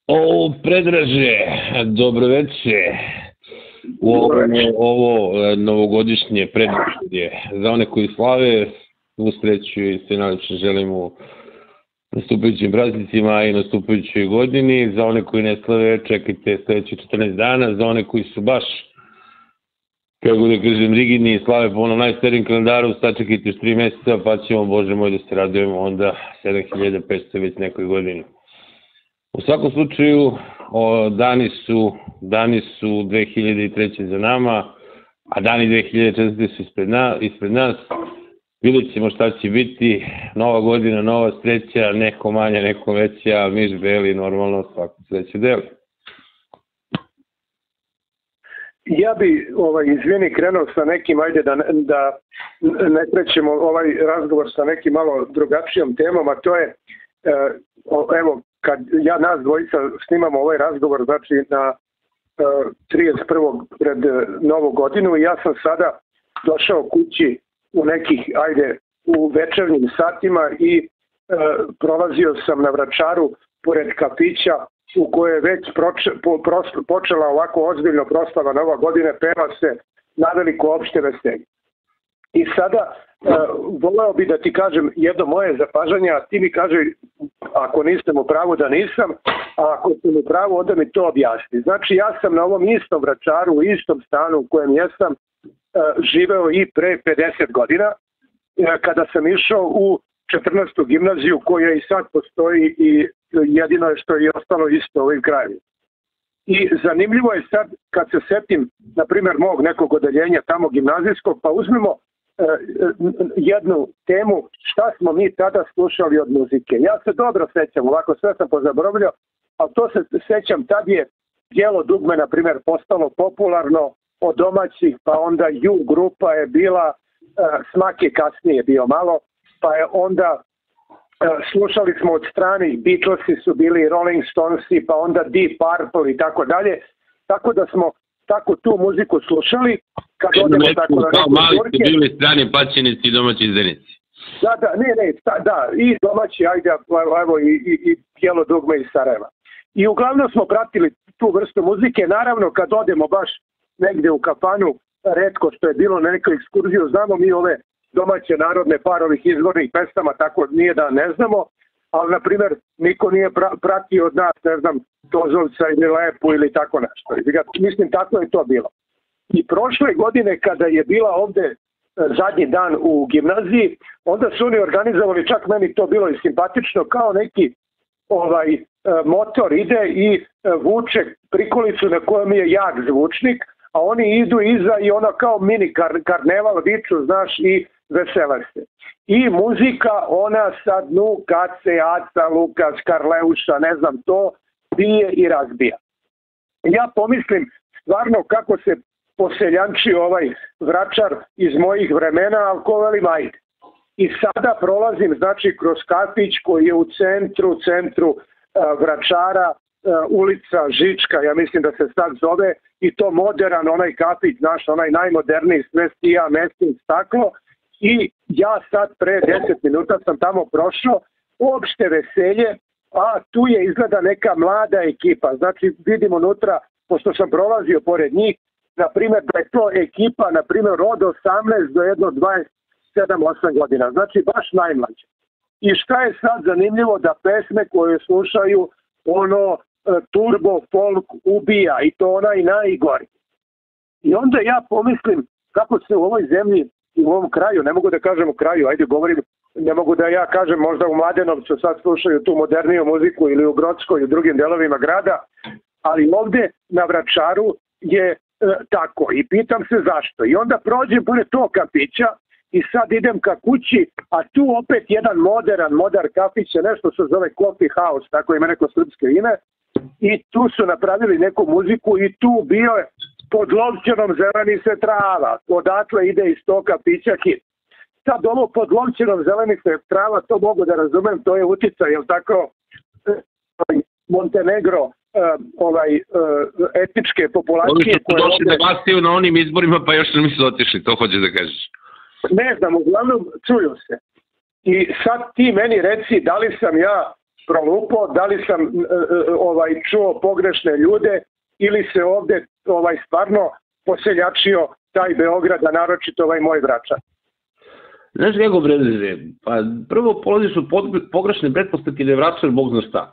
O, Predraže, dobro veče. Ovo novogodišnje predviđenje za one koji slave, svu sreću i se najlepše želim u nastupajućim praznicima i nastupajućoj godini. Za one koji ne slave, čekajte sledeći 14 dana. Za one koji su baš, kako da kažem, rigidni i slave po onom najstarijim kalendaru, sačekajte još 3 meseca, pa ćemo, Bože moj, da se radujemo onda 7500 već nekoj godini. U svakom slučaju, dani su 2003. za nama, a dani 2004. su ispred nas. Vidjet ćemo šta će biti, nova godina, nova sreća, neko manja, neko veća, miš beli, normalno, svaku sreću deli. Ja bi, izvini, krenuo sa nekim, ajde da ne krećemo ovaj razgovor sa nekim malo drugačijom temom, a to je, evo, kad nas dvojica snimamo ovaj razgovor, znači na 31. pred Novu godinu, i ja sam sada došao kući u nekih, u večernjim satima i prolazio sam na Vračaru pored kafića u kojoj je već počela ovako ozbiljno proslava Nova godine, peva se naveliko opšte veselje. I sada voleo bi da ti kažem jedno moje zapažanje, a ti mi kaže ako nisam u pravu da nisam, a ako sam u pravu onda mi to objasni. Znači ja sam na ovom istom Vračaru, u istom stanu u kojem jesam živeo i pre 50 godina, kada sam išao u 14. gimnaziju koja i sad postoji i jedino je što je ostalo isto u ovim krajevima. I zanimljivo je sad kad se setim, na primjer, mog nekog odeljenja tamo gimnazijskog, pa uzmemo jednu temu šta smo mi tada slušali od muzike. Ja se dobro sećam, ovako sve sam pozaboravljao, ali to se sećam, tad je Bijelo dugme, na primjer, postalo popularno od domaćih, pa onda Ju grupa je bila, Smak je kasnije bio malo, pa je onda slušali smo od stranih, Beatlesi su bili, Rolling Stonesi, pa onda Deep Purple i tako dalje, tako da smo tako tu muziku slušali. Kad odemo tako na kao mali ste bili strani paćenici i domaći izdanici. Da, i domaći, evo i Bijelo dugme iz Sarajeva. I uglavnom smo pratili tu vrstu muzike, naravno kad odemo baš negde u kafanu, retko što je bilo na nekoj ekskurziju, znamo mi ove domaće narodne par ovih izvornih pesama, tako nije da ne znamo, ali na primjer niko nije pratio od nas, ne znam, Tozovca ili Lepu ili tako nešto. Mislim, tako je to bilo. I prošle godine kada je bila ovde zadnji dan u gimnaziji, onda su oni organizovali, čak meni to bilo i simpatično, kao neki motor ide i vuče prikolicu na kojem je jak zvučnik, a oni idu iza i ona kao mini karneval viču, znaš, i vesele se. I muzika, ona sad Kace, Aca, Lukas, Karleuša, ne znam, to bije i razbija. Ja pomislim stvarno kako se poseljanči ovaj Vračar iz mojih vremena, ali ko velim, ajde. I sada prolazim, znači, kroz kafić koji je u centru Vračara, ulica Žička, ja mislim da se sad zove, i to modern, onaj kafić, znaš, onaj najmoderniji, sve stija, mestin, staklo, i ja sad pre 10 minuta sam tamo prošao, uopšte veselje, a tu je izgleda neka mlada ekipa, znači vidim unutra, pošto sam prolazio pored njih, na primjer da je to ekipa, na primjer od 18 do jedno 27-8 godina, znači baš najmlađe. I šta je sad zanimljivo, da pesme koje slušaju turbo folk ubija, i to onaj najgori. I onda ja pomislim kako se u ovoj zemlji i u ovom kraju, ne mogu da kažem u kraju, ne mogu da ja kažem možda u Mladenovcu sad slušaju tu moderniju muziku ili u Grockoj i u drugim delovima grada, ali ovde na Vračaru je tako i pitam se zašto. I onda prođem pored tog kafića i sad idem ka kući, a tu opet jedan modern kafić, nešto se zove Coffee House, tako ima neko srpsko ime, i tu su napravili neku muziku i tu bio je pod Lovćenom zeleni se trava, odatle ide iz tog kafića hit. Sad ovo pod Lovćenom zeleni se trava, to mogu da razumem, to je uticaj, jel tako, Montenegro, etničke populacije. Oni su došli da glasaju na onim izborima, pa još nisu otišli, to hoćeš da kažeš. Ne znam, uglavnom čuju se. I sad ti meni reci da li sam ja prolupo, da li sam čuo pogrešne ljude ili se ovde stvarno poseljačio taj Beograd, a naročito moj Vračar. Znaš kako, Breze, pa prvo polaziš od pogrešne pretpostavke da je Vračar Bog zna šta.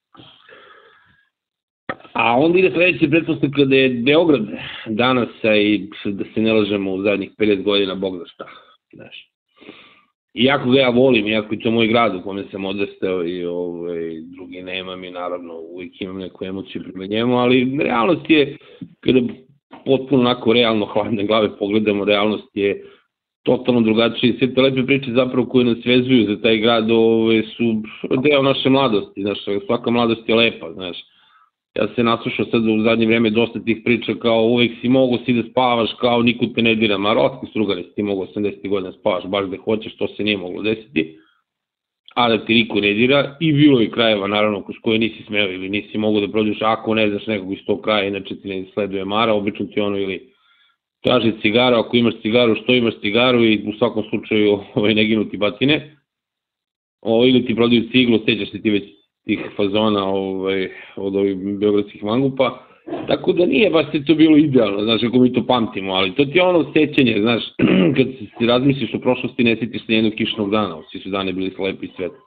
A onda ide sledeća pretpostavka da je Beograd danas, i da se ne lažemo u zadnjih 50 godina Bog zna šta. Znaš. Iako ga ja volim, iako je to moj grad u kome sam odrastao i drugi nemam i naravno uvijek imam neku emociju prema njemu, ali realnost je, kada potpuno onako realno hladne glave pogledamo, realnost je totalno drugačije. Sve te lepe priče zapravo koje nas vezuju za taj grad su deo naše mladosti, znaš, svaka mladost je lepa, znaš. Ja se naslušao sad u zadnje vreme dosta tih priča kao uvek si mogo da spavaš, kao niko te ne dira, ma rotki strugari si ti mogo 80 godina spavaš baš gde hoćeš, to se nije moglo desiti, a da ti niko ne dira, i bilo je krajeva naravno kroz koje nisi smeo ili nisi mogo da prođeš ako ne znaš nekog iz tog kraja, inače ti ne sleduje mara, obično ti ono ili traži cigaru, ako imaš cigaru, što imaš cigaru i u svakom slučaju ne ginu ti batine, ili ti prodaju ciglu, sećaš se ti već tih fazona od ovih beogradskih mangupa, tako da nije baš se to bilo idealno, znaš, kako mi to pamtimo, ali to ti je ono sećanje, znaš, kad si razmisliš o prošlosti, ne setiš se jednog kišnog dana, svi su dane bili slepi i svetli.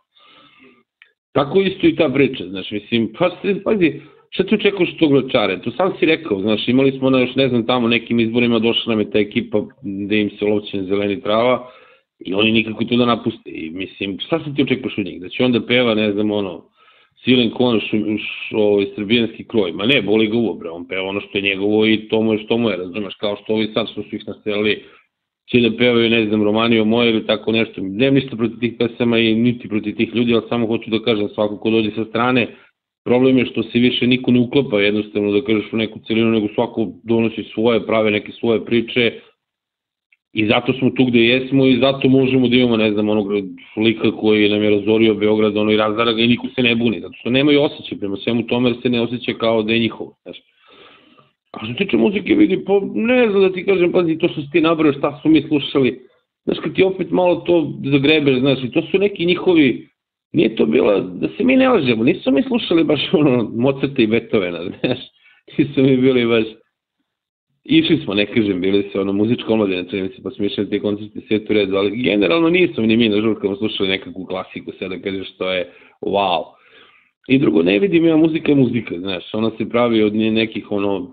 Tako isto i ta priča, znaš, mislim, pazi, šta ti očekuješ od tog Vračara? To sam si rekao, znaš, imali smo na još, ne znam, tamo nekim izborima, došla nam je ta ekipa da im se lovće zeleni trava i oni nikako to da napuste. I mislim, šta se ti očekuješ od njih? Da će onda peva, ne znam, Silen Konoš, srbijanski kroj. Ma ne, boli ga uvo, bre, on peva ono što je njegovo i to mu je što mu je, razumeš, kao što ovi sad što su ih nastrelili će da pevaju, ne znam, Romanio moje ili tako nešto. Nemam ništa protiv tih pesama i niti protiv tih ljudi, ali samo hoću da kažem, svako ko dođe sa strane, problem je što se više niko ne uklapa jednostavno da kažeš u neku celinu, nego svako donosi svoje, prave neke svoje priče i zato smo tu gde jesmo i zato možemo da imamo, ne znam, onog lika koji nam je razorio Beograd, i razdara ga i niko se ne buni, zato što nemaju osjećaj prema svemu tome, jer se ne osjeća kao da je njihovo, znaš. A što tiče muzike, vidi, pa ne znam da ti kažem, pazi, to što si ti nabrao, šta su mi slušali, znaš, kad ti opet malo to zagrebeš, znaš, i to su neki njihovi. Nije to bilo, da se mi ne lažemo, nisu mi slušali baš Mozarta i Beethovena, znaš, nisu mi bili baš, išli smo, ne kažem, bili se muzička omladina, pa smo išli na te koncerte, sve u redu, ali generalno nismo ni mi na žurkama slušali nekakvu klasiku, sve da kažeš što je wow. I drugo, ne vidim ja, muzika je muzika, znaš, ona se pravi od nekih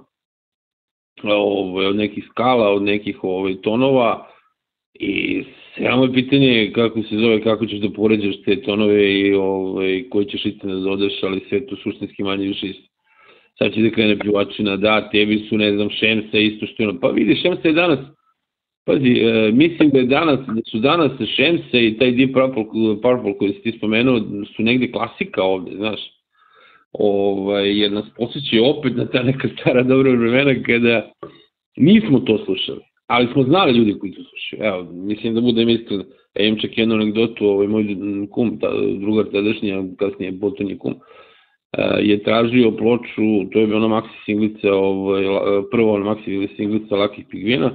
od nekih skala, od nekih tonova, i samo je pitanje kako se zove, kako ćeš da poređaš te tonove i koji ćeš istine da dodaš, ali sve to suštinski manje više isto. Sad će da krene pljuvačina, da, tebi su, ne znam, Šemsa isto što je, pa vidi, Šemsa je danas, pazi, mislim da su danas Šemsa i taj Deep Purple koji si ti spomenuo su negde klasika ovde, znaš, jer nas posjećaju opet na ta neka stara dobra vremena kada nismo to slušali. Ali smo znali ljudi koji to slušaju. Evo, mislim da budem iskren, ja imam čak jednu anegdotu, moj kum, drugar tadašnji, kasnije potonji kum, je tražio ploču, to je ona maxi singlica, prvo ona maxi singlica Lakih pingvina,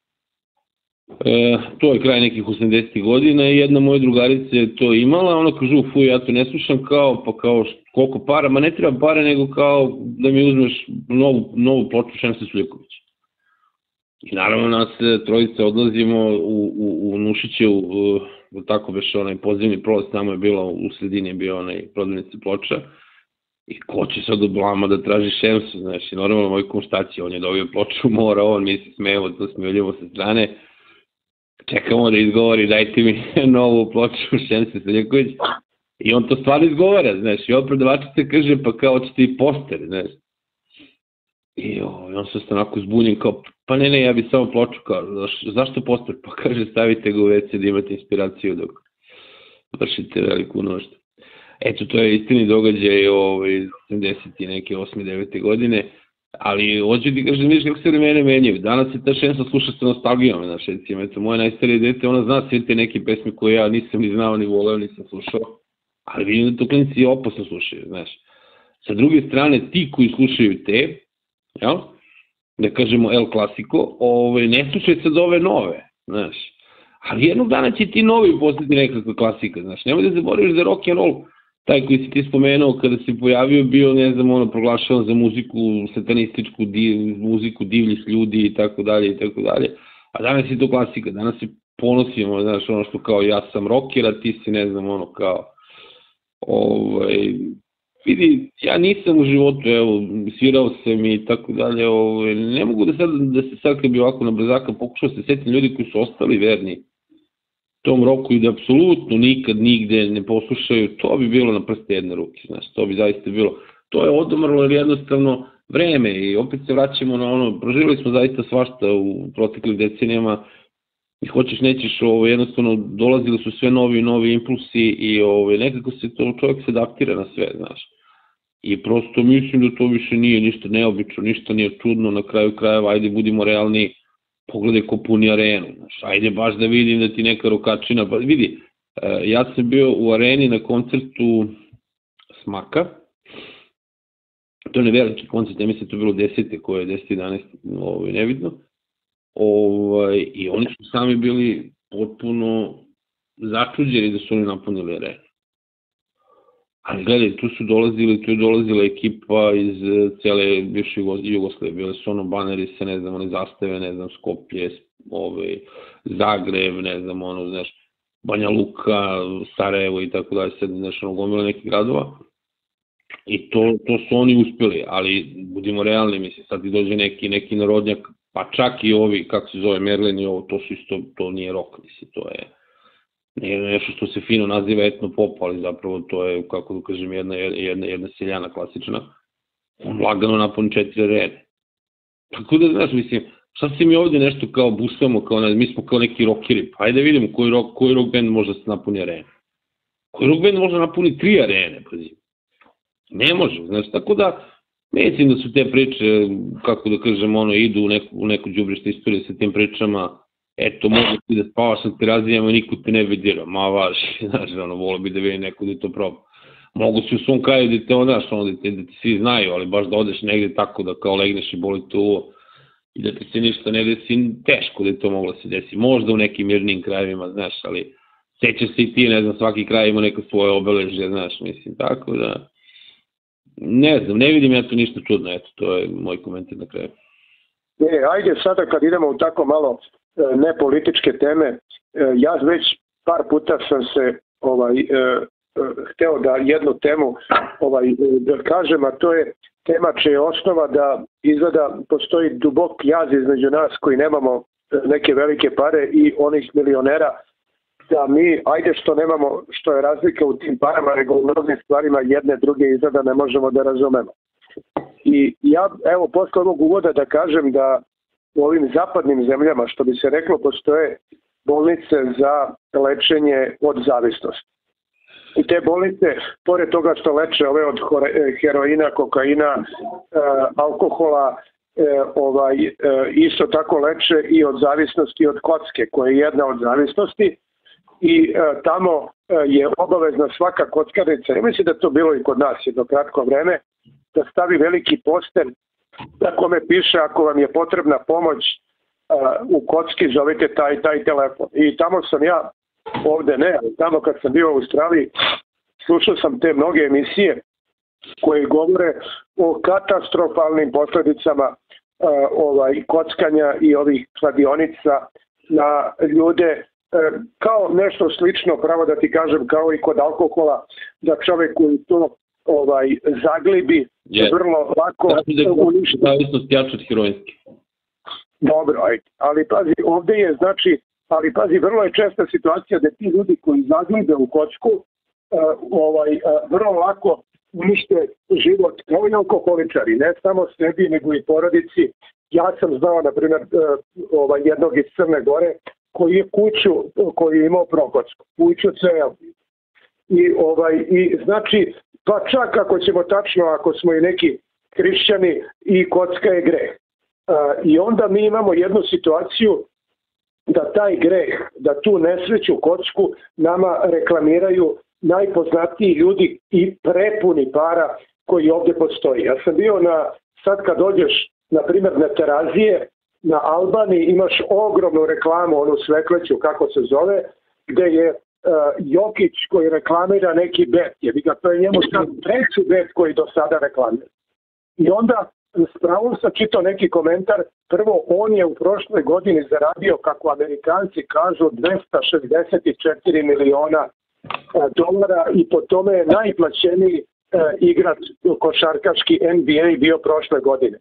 to je kraj nekih 80. godina i jedna moja drugarica je to imala, ona kaže, fuj, ja to ne slušam, kao koliko para, ma ne treba pare, nego kao da mi uzmeš novu ploču Šemsa Suljekovića. I naravno nas trojice odlazimo u Nušićev, tako već onaj podzemni prolaz, tamo je bilo, u sredini je bio onaj prodavnici ploča. I ko će sad od blama da traži Šemsu, znaš, i normalno moj konštaci, on je dobio ploču, mora, mi se smejevo, to smijevljivo sa strane. Čekamo da izgovori, dajte mi novu ploču Šemsa Suljeković. I on to stvarno izgovara, znaš, i od prodavačice kaže, pa kao ćete i poster, znaš. I on se onako zbunjen kao, pa ne, ja bi samo ploču, kao, zašto poster? Pa kaže, stavite ga u WC da imate inspiraciju dok vršite veliku noštu. Eto, to je istini događaj 80. i neke 8. 9. godine, ali hoću ti kažem, vidiš kako se vremene menjaju. Danas se ta Šemsa sluša sa nostalgijom, znaš, recimo, eto, moje najstarije dete, ona zna sve te neke pesme koje ja nisam ni znao, ni voleo, nisam slušao, ali vidim da to klinici opasno slušaju, znaš. Sa druge strane, ti koji slušaju te, jel, da kažemo El Clasico, ne slušaj sad ove nove, znaš, ali jednog dana će ti novi postati nekakva klasika, znaš, nemoj da zaboraviš da rock and roll taj koji si ti spomenuo kada se pojavio bio, ne znam, ono, proglašavan za muziku, satanističku muziku divljih ljudi i tako dalje i tako dalje. A danas je to klasika, danas se ponosimo, znaš, ono što kao ja sam rocker, a ti si, ne znam, ono kao, vidi, ja nisam u životu, evo, svirao sam i tako dalje, ne mogu da se sad kad bi ovako na brzaka pokušao se setim ljudi koji su ostali verni tom roku i da apsolutno nikad nigde ne poslušaju, to bi bilo na prste jedne ruke, znaš, to bi zaista bilo, to je odumrlo jer jednostavno vreme i opet se vraćamo na ono, proživjeli smo zaista svašta u proteklim decenijama i hoćeš nećeš, jednostavno dolazili su sve novi impulsi i nekako se to, čovjek se adaptira na sve, znaš. I prosto mislim da to više nije ništa neobično, ništa nije čudno, na kraju krajeva, ajde budimo realni, pogledaj ko puni arenu, znaš, ajde baš da vidim da ti neka rokačina, pa vidi, ja sam bio u areni na koncertu Smaka, to je neveliki koncert, ja mislim to je bilo 10. koje je 10-11, nevidno, i oni su sami bili potpuno začuđeni da su oni napunili arenu. Ali gledaj, tu je dolazila ekipa iz cele bivše Jugoslavije, bile su ono baneri sa, ne znam, one zastave, ne znam, Skoplje, Zagreb, ne znam, ono, znaš, Banja Luka, Sarajevo i tako dalje, sad, znaš, ono, gomile nekih gradova. I to su oni uspeli, ali budimo realni, mislim, sad ti dođe neki narodnjak, pa čak i ovi, kako se zove, Merlin i ovo, to su isto, to nije rock, mislim, to je nešto što se fino naziva etno pop, ali zapravo to je, kako da kažem, jedna seljana klasična, on lagano napuni 4 arene. Tako da, znaš, mislim, šta se mi ovde nešto kao busamo, mi smo kao neki rockeri, pa ajde vidimo koji rock band može da se napuni arene. Koji rock band može da napuni 3 arene, pazi. Ne može, znaš, tako da, mislim da su te priče, kako da kažem, idu u neku đubrište istorije sa tim pričama, eto, može ti da spavaš na terazijama i niko te ne bi dirao, ma vaš, znaš, volio bi da vidi neko da to proba. Mogu si u svom kraju da te odaš, da ti svi znaju, ali baš da odeš negde tako da kao legneš i boli te uvo i da ti se ništa ne desi, teško da je to moglo se desi. Možda u nekim mirnim krajevima, znaš, ali sećaš se i ti, ne znam, svaki kraj ima neko svoje obeležje, znaš, mislim, tako da, ne znam, ne vidim ja to ništa čudno, eto, to je moj komentar na kraju. Ajde sada kad idemo u tako malo nepolitičke teme, ja već par puta sam se hteo da jednu temu da kažem, a to je tema čija je osnova da izgleda postoji dubok jaz između nas koji nemamo neke velike pare i onih milionera, da mi, ajde što nemamo, što je razlika u tim parama, nego u mnogim stvarima jedne druge izgleda ne možemo da razumemo. I ja, evo, posle ovog uvoda da kažem da u ovim zapadnim zemljama, što bi se reklo, postoje bolnice za lečenje od zavisnosti. I te bolnice, pored toga što leče ove od heroina, kokaina, alkohola, isto tako leče i od zavisnosti od kocke, koja je jedna od zavisnosti. I tamo je obavezna svaka kockarnica, i mislim da to bilo i kod nas jedno kratko vreme, da stavi veliki poster na kome piše ako vam je potrebna pomoć u kocki, zovite taj telefon. I tamo sam ja, ovde ne, ali tamo kad sam bio u Australiji, slušao sam te mnoge emisije koje govore o katastrofalnim posledicama kockanja i ovih kladionica na ljude, kao nešto slično, pravo da ti kažem, kao i kod alkohola, da čovek koji to zaglibi vrlo lako uništi. Zavisnost jača od heroinske. Dobro, ajde. Ali pazi, ovde je, znači, vrlo je česta situacija da ti ljudi koji zaglibe u kocku vrlo lako unište život, kao i alkoholičari, ne samo sebi, nego i porodici. Ja sam znao, na primjer, jednog iz Crne Gore, koji je koji je imao prokocku, kuću ceo. I znači, pa čak ako ćemo tačno, ako smo i neki hrišćani, i kocka je greh. I onda mi imamo jednu situaciju da taj greh, da tu nesreću kocku nama reklamiraju najpoznatiji ljudi i prepuni para koji ovdje postoji. Ja sam bio sad kad dođeš, na primjer, na Terazije, na Albaniji imaš ogromnu reklamu, onu svetleću, kako se zove, gde je Jokić koji reklamira neki bet, to je njemu sad treći bet koji do sada reklamira. I onda s pravom sam čitao neki komentar, prvo on je u prošloj godini zaradio, kako Amerikanci kažu, 264 miliona dolara i po tome je najplaćeniji igrač košarkaški NBA bio prošle godine.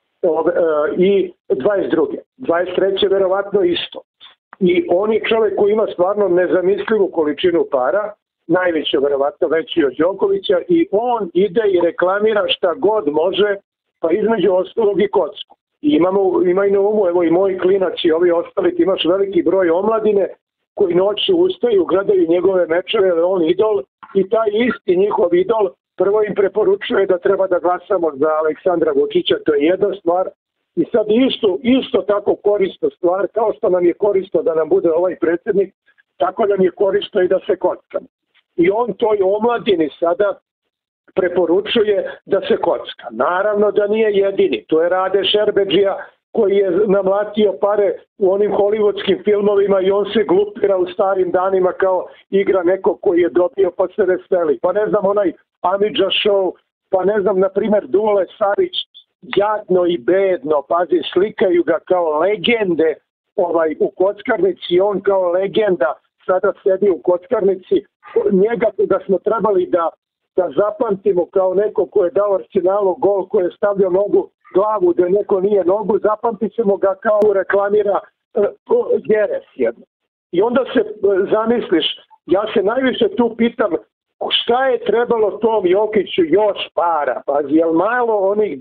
I 22. 23. verovatno isto. I on je čovjek koji ima stvarno nezamislivu količinu para, najveće verovatno veći od Đokovića, i on ide i reklamira šta god može, pa između ostalog i kocku. I imaj na umu, evo i moji klinac i ovi ostali, ti imaš veliki broj omladine koji noću ustaju, gledaju njegove mečeve, on idol, i taj isti njihov idol prvo im preporučuje da treba da glasamo za Aleksandra Vučića, to je jedna stvar. I sad isto tako korisna stvar, kao što nam je korisno da nam bude ovaj predsjednik, tako nam je korisno i da se kockamo. I on toj omladini sada preporučuje da se kocka. Naravno da nije jedini, to je Rade Šerbedžija koji je namlatio pare u onim hollywoodskim filmovima i on se glupira u starim danima kao igra neko koji je dobio pa se veseli. Pa ne znam, onaj Amidža show, pa ne znam, na primjer Dule Savić, jadno i bedno, pazi, slikaju ga kao legende u kockarnici, on kao legenda sada sedi u kockarnici. Njega da smo trebali da zapamtimo kao neko ko je dao Arsenalu gol, ko je stavljao glavu da neko nije nogu, zapamtit ćemo ga kao reklamira Jeres jedno. I onda se zamisliš, ja se najviše tu pitam šta je trebalo tom Jokiću još para, pazi, jel malo onih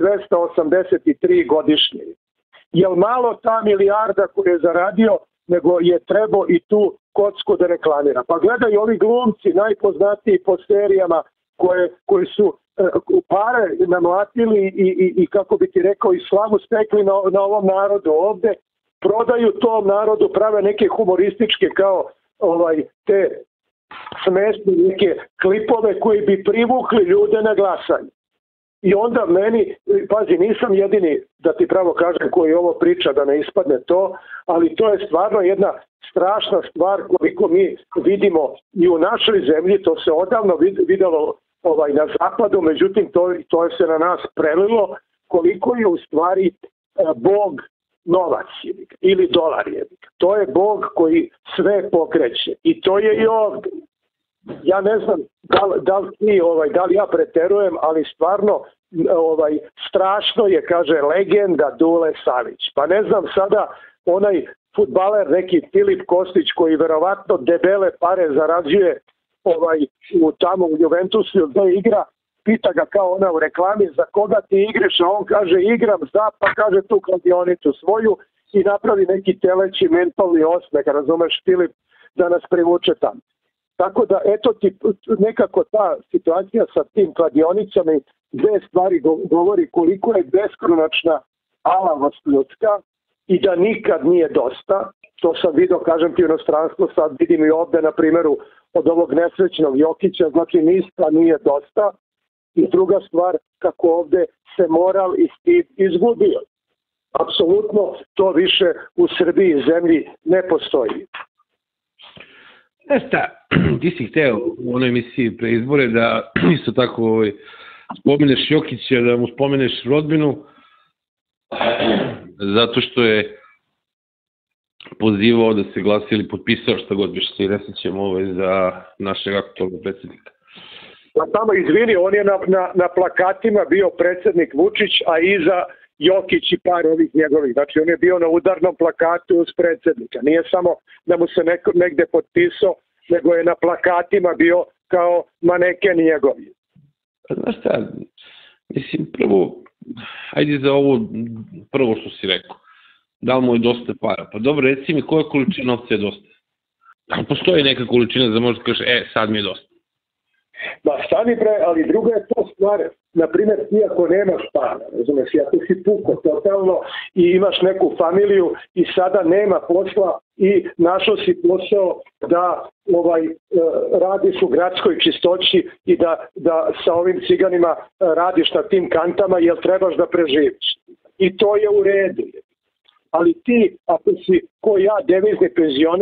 283 godišnje, jel malo ta milijarda koju je zaradio, nego je trebao i tu kocku da reklamira. Pa gledaj, ovi glumci najpoznatiji po serijama koji su pare namlatili i kako bi ti rekao i slavu stekli na ovom narodu ovde, prodaju tom narodu, prave neke humorističke kao te smešne neke klipove koji bi privukli ljude na glasanje. I onda meni, pazi, nisam jedini, da ti pravo kažem, koji ovo priča, da ne ispadne to, ali to je stvarno jedna strašna stvar koliko mi vidimo i u našoj zemlji, to se odavno videlo na zapadu, međutim to je se na nas prelilo, koliko je u stvari Bog novac ili dolar je. To je Bog koji sve pokreće i to je i ovdje. Ja ne znam da li ja preterujem, ali stvarno strašno je, kaže legenda Dule Savić. Pa ne znam sada onaj fudbaler neki Filip Kostić koji verovatno debele pare zarađuje tamo u Juventusu gdje igra, pita ga kao ona u reklami za koga ti igraš, a on kaže igram za, pa kaže tu kladionicu svoju i napravi neki teleći mentalni osmeh, razumeš, Filip, da nas privuče tamo. Tako da eto ti nekako ta situacija sa tim kladionicama i dve stvari govori koliko je beskonačna alavost ljudska i da nikad nije dosta. To sam vidio, kažem ti, u inostranstvu, sad vidim i ovde na primjeru od ovog nesrećnog Jokića, znači ništa nije dosta. I druga stvar, kako ovde se moral i stid izgubio. Apsolutno to više u Srbiji i zemlji ne postoji. Ti si hteo u onoj emisiji pre izbore da isto tako spomeneš Jokića, da mu spomeneš rodbinu, zato što je pozivao da se glasi ili potpisao šta god više se i resećemo za našeg aktualnog predsjednika. Pa tamo, izvini, on je na plakatima bio predsjednik Vučić, a iza Jokić i par ovih njegovih. Znači on je bio na udarnom plakatu uz predsjednika. Nije samo da mu se negde potpisao, nego je na plakatima bio kao maneken njegovi. Znaš šta, mislim, ajde za ovo prvo što si rekao. Da li mu je dosta para? Pa dobro, reci mi koja količina novca je dosta? Ali postoji neka količina da možeš da kažeš, sad mi je dosta. Ma stani bre, ali druga je to stvar. Naprimjer, ti ako nemaš para, razumeš, ako si puko totalno i imaš neku familiju i sada nema posla i našao si posao da radiš u gradskoj čistoći i da sa ovim ciganima radiš na tim kantama jer trebaš da preživiš. I to je u redu. Ali ti, ako si ko ja devizni penzioner,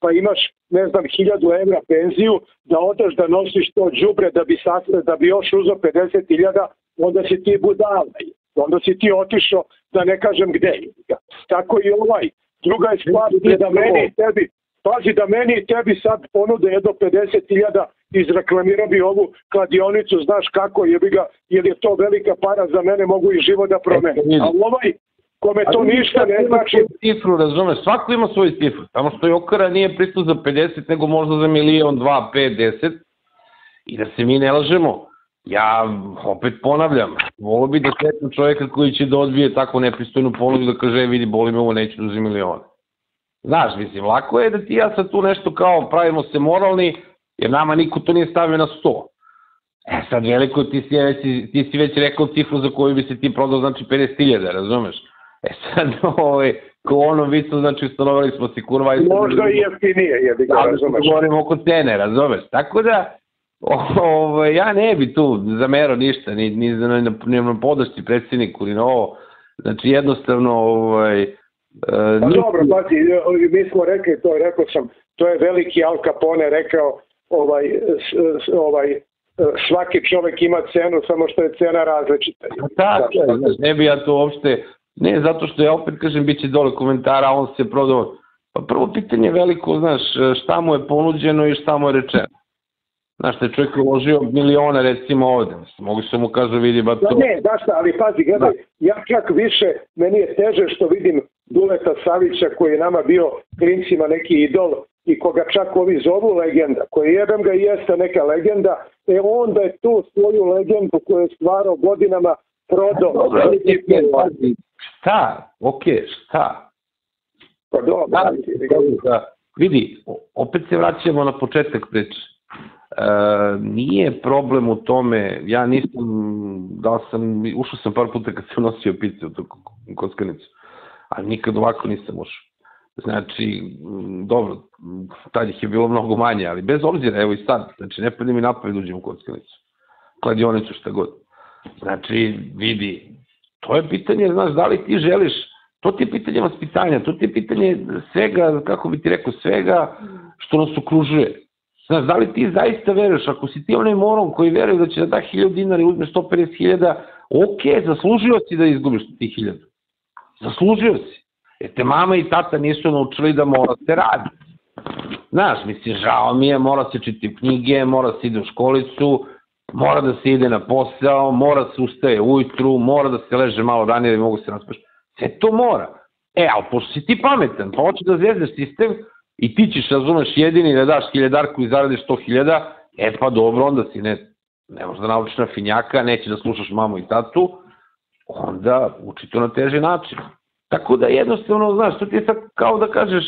pa imaš, ne znam, 1000 evra penziju, da odeš da nosiš to đubre da bi još uzeo 50.000, onda si ti budala. Onda si ti otišao, da ne kažem gde. Tako i ovaj. Druga je stvar da meni i tebi, pazi da meni i tebi sad ponude jedno 50.000, izreklamirao bi ovu kladionicu, znaš kako jebi ga, jer je to velika para za mene, mogu i život da promene. A ovaj, kome to ništa ne znači... Cifru, razumeš, svako ima svoju cifru, samo što je okara nije pristup za 50, nego možda za 1.000.000, 2, 5, 10, i da se mi ne lažemo. Ja opet ponavljam, volio bi da sretnem čovjeka koji će da odbije tako nepristojnu ponudu da kaže, vidi, boli me ovo, neću da uzim milione. Znaš, mislim, lako je da ti ja sad tu nešto kao pravimo se moralni, jer nama niko to nije stavio na 100. Sad veliko, ti si već rekao cifru za koju bi se ti prodao, znači 50.000, razumeš? Sad, ko onom vicu, znači ustanovali smo si kurva... Možda i jeftinije, jebi ga, razumeš? Govorimo oko cene, razumeš? Tako da, ja ne bi tu zamerao ništa, ni na podršci predsjedniku, ni na ovo. Znači, jednostavno, Pa dobro, pazi, mi smo rekli, rekao sam, to je veliki Al Capone rekao, svaki čovek ima cenu, samo što je cena različita. Tako, ne bi ja to uopšte, ne zato što ja opet kažem, bit će dole komentara, on se prodao. Pa prvo pitanje je veliko, znaš, šta mu je ponuđeno i šta mu je rečeno. Znaš, te čovjek uložio milione, recimo ovde, mogu se mu kažu, vidi, ba to... Ne, da šta, ali pazi, gledaj, ja čak više, meni je teže što vidim Duleta Savića koji je nama bio klincima neki idol i koga čak ovi zovu legenda, koji jebem ga i jeste neka legenda, onda je tu svoju legendu koju je stvarao godinama prodao. Šta? Okej, šta? Pa dobro. Vidi, opet se vraćamo na početak priče. Nije problem u tome, ja nisam, ušao sam par puta kad sam nosio pice u tu kockanicu, ali nikad ovako nisam ušao. Znači, dobro, tad ih je bilo mnogo manje, ali bez obzira, evo i sad, znači ne pada mi napad da uđem u kockanicu, kladionicu, šta god. Znači, vidi, to je pitanje, znaš, da li ti želiš, to ti je pitanje vaspitanja, to ti je pitanje svega, kako bi ti rekao, svega što nas okružuje. Znaš, da li ti zaista veruješ, ako si ti onaj moron koji veruje da će da da 1.000 dinara i uzme 150.000, ok, zaslužio si da izgubiš tih 1.000. Zaslužio si. Jer te mama i tata nisu naučili da mora se radi. Znaš, misli, žao mi je, mora se čiti knjige, mora se ide u školicu, mora da se ide na posao, mora se ustaje ujutru, mora da se leže malo ranije da mogu se naspaš. Sve to mora. Ali pošto si ti pametan, pa hoćeš da zvezdeš sistem, i ti ćeš, razumeš, jedini da daš 1000 i zaradiš 100.000, pa dobro, onda si ne možeš da naučiš na finjaka, neće da slušaš mamu i tatu, onda uči to na teži način. Tako da jednostavno, znaš, to ti je sad kao da kažeš,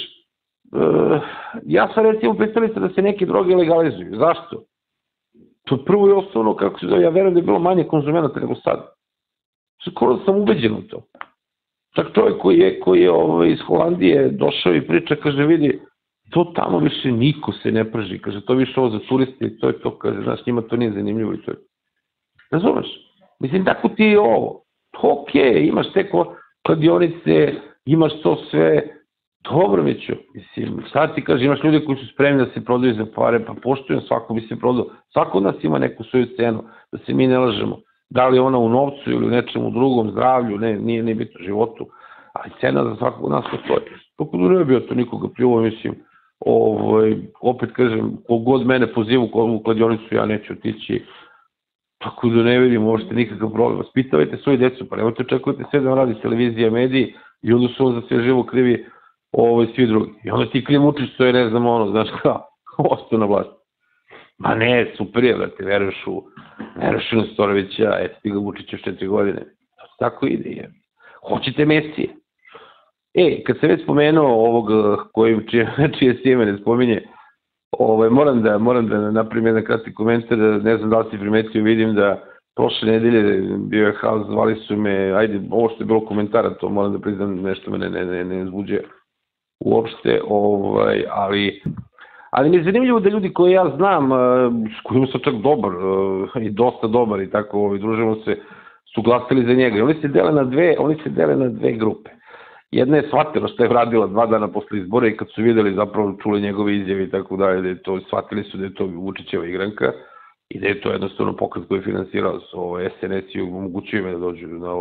ja sam recimo pristalica da se neke droge legalizuju. Zašto? To je prvo i osnovno, kako se zove, ja verujem da je bilo manje konzumenata nego sad. Skoro sam ubeđen u to. Čak čovjek koji je iz Holandije došao i priča, kaže, vidi, to tamo više niko se ne prži, kaže, to više ovo za turiste i to je to, kaže, znaš, njima to nije zanimljivo i to je. Razumeš? Mislim, tako ti je ovo. Okej, imaš te kladionice, imaš to sve, dobro, Miću, mislim, šta ti kaže, imaš ljudi koji su spremni da se prodaju za pare, pa poštujem, svako bi se prodao, svako od nas ima neku svoju cenu, da se mi ne lažemo, da li ona u novcu ili u nečemu drugom, zdravlju, nije bitno životu, ali cena za svakog od nas postoji. Kako da ne bi to nikoga privo, mislim, opet kažem, kogod mene poziva u kladionicu, ja neću otići, tako da ne vidim uopšte nikakav problem. Vaspitavajte svoju decu, pa nemojte očekujete sve da vam radi televizija, mediji i onda su za sve živo krivi svi drugi. I onda ti kriv učiš što je, ne znam, znaš kao, ostao na vlasti. Ma ne, super je, brate, veruješ u Nestorovića, eto ti ga Vučića 4 godine. Tako ide, je. Hoćete Mesije. Kad se već spomenuo ovog čije sjeme ne spominje, moram da napravim jedan kratki komentar, ne znam da li si primetio, vidim da prošle nedelje bio je haos, zvali su me, ajde, ovo što je bilo komentara, to moram da priznam, nešto me ne zbuđe uopšte, ali mi je zanimljivo da ljudi koje ja znam, s kojima sam čak dobar i dosta dobar i tako, družimo se, su glasili za njega. Oni se dele na dve grupe. jedna je shvatila što je radila 2 dana posle izbora i kad su videli zapravo čuli njegove izjave i tako dalje, da je to, shvatili su da je to Vučićeva igranka i da je to jednostavno pokret koji je finansirao SNS i omogućuje me da dođu na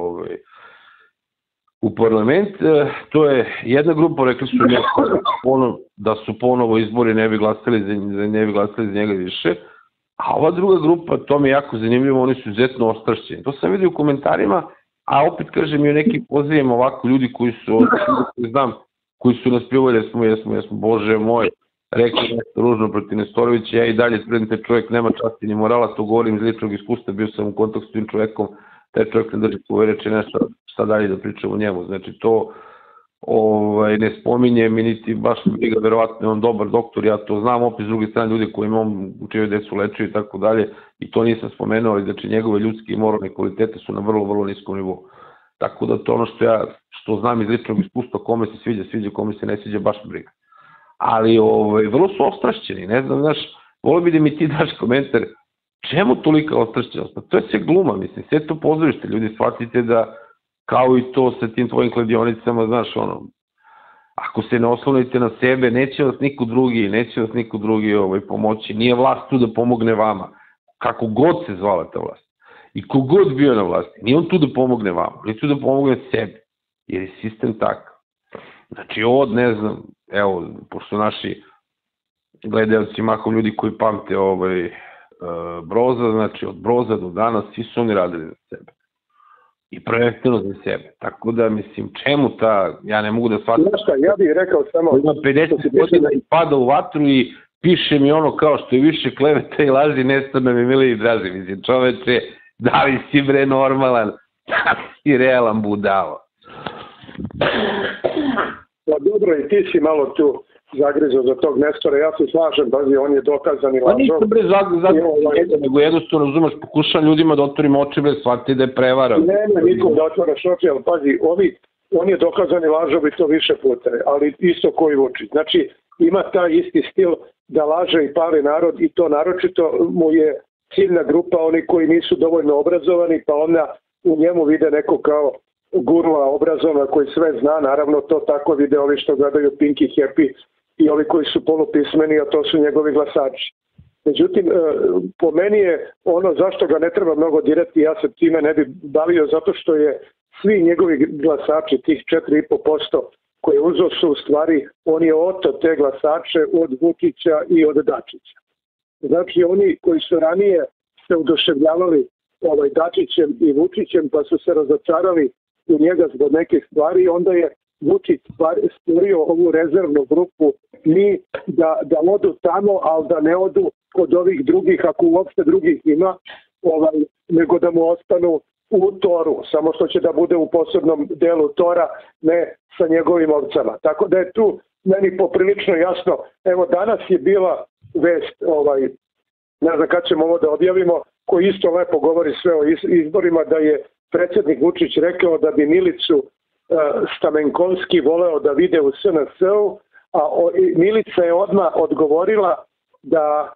u parlament. To je jedna grupa, rekli su da su ponovo izbori ne bi glasali za njega više, a ova druga grupa, to mi je jako zanimljivo, oni su izuzetno ostrašćeni. To sam vidio u komentarima, a opet kažem i o nekim pozivima ovako ljudi koji su, znam, koji su nas pljuvali, jesmo, bože moj, rekli nešto ružno protiv Nestorovića, ja i dalje tvrdim taj čovjek nema časti ni morala, to govorim iz ličnog iskustva, bio sam u kontaktu s tim čovjekom, taj čovjek ne drži povereće nešto, šta dalje da pričam o njemu, znači to ne spominje mi niti baš briga, verovatno je on dobar doktor, ja to znam, opet s druge strane ljudi koji imam učio decu lečio i tako dalje i to nisam spomenuo, ali znači njegove ljudske i moralne kvalitete su na vrlo, vrlo niskom nivou. Tako da to ono što znam iz ličnog iskustva, kome se sviđa, kome se ne sviđa, baš briga. Ali vrlo su ostrašćeni, ne znam, znaš, volio bi da mi ti daš komentar, čemu tolika ostrašćenost? Pa to je sve gluma, mislim, sve to pozorište, ljudi shvatite da kao i to sa tim tvojim kladionicama, znaš, ako se ne oslonite na sebe, neće vas niko drugi pomoći, nije vlast tu da pomogne vama, kako god se zvala ta vlast, i kogod bio na vlasti, nije on tu da pomogne vama, nije tu da pomogne sebi, jer je sistem takav. Znači, ne znam, evo, pošto naši gledalci, mahom ljudi koji pamte Broza, znači od Broza do danas, svi su oni radili za sebe. I prvenstveno za sebe. Tako da, mislim, čemu ja ne mogu da shvatim. Znaš šta, ja bih rekao samo... Ima 50 godina i pada u vatru i piše mi ono kao što je više kleveta i laži, nestane mi mili i draži. Mislim, čoveče, da li si bre normalan, da li si realan budalo. Pa dobro, i ti si malo tu zagrizao za tog Nestora, ja se slažem, pazi, on je dokazani lažov. Pa nisam bre zagrizao, nego jednostavno, razumeš, pokušam ljudima da otvorim oči, bre, shvatiti da je prevara. Ne, nikom da otvaraš oči, ali pazi, on je dokazani lažov i to više puta, ali isto koji Vučić. Znači, ima taj isti stil da laže i pali narod i to naročito mu je ciljna grupa, oni koji nisu dovoljno obrazovani, pa onda u njemu vide neko kao gurua obrazovna koji sve zna, naravno to tako vide ovi što gledaju Pinky, Happy i ovi koji su polupismeni, a to su njegovi glasači. Međutim, po meni je ono zašto ga ne treba mnogo dirati, ja se time ne bi bavio, zato što je svi njegovi glasači, tih 4,5% koje uzeo su u stvari, on je oto te glasače od Vučića i od Dačića. Znači oni koji su ranije se oduševljavali Dačićem i Vučićem pa su se razočarali u njega zbog nekih stvari, onda je Vučić stvorio ovu rezervnu grupu da odu tamo, ali da ne odu kod ovih drugih, ako uopšte drugih ima, nego da mu ostanu u toru, samo što će da bude u posebnom delu tora, ne sa njegovim ovcama. Tako da je tu meni poprilično jasno. Evo danas je bila vest, ne znam kad ćemo ovo da objavimo, koji isto lepo govori sve o izborima, da je predsjednik Vučić rekao da bi Milicu Stamenkovski voleo da vide u SNS-u, a Milica je odmah odgovorila da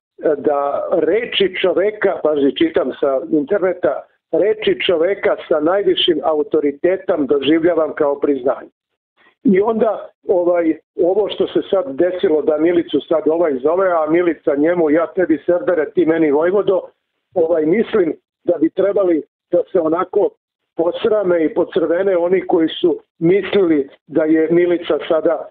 reči čoveka, pazi, čitam sa interneta, reči čoveka sa najvišim autoritetom doživljavam kao priznanje. I onda ovo što se sad desilo da Milicu sad zove, a Milica njemu, ja tebi Serdare, ti meni Vojvodo, mislim da bi trebali da se onako posrame i pocrvene oni koji su mislili da je Milica sada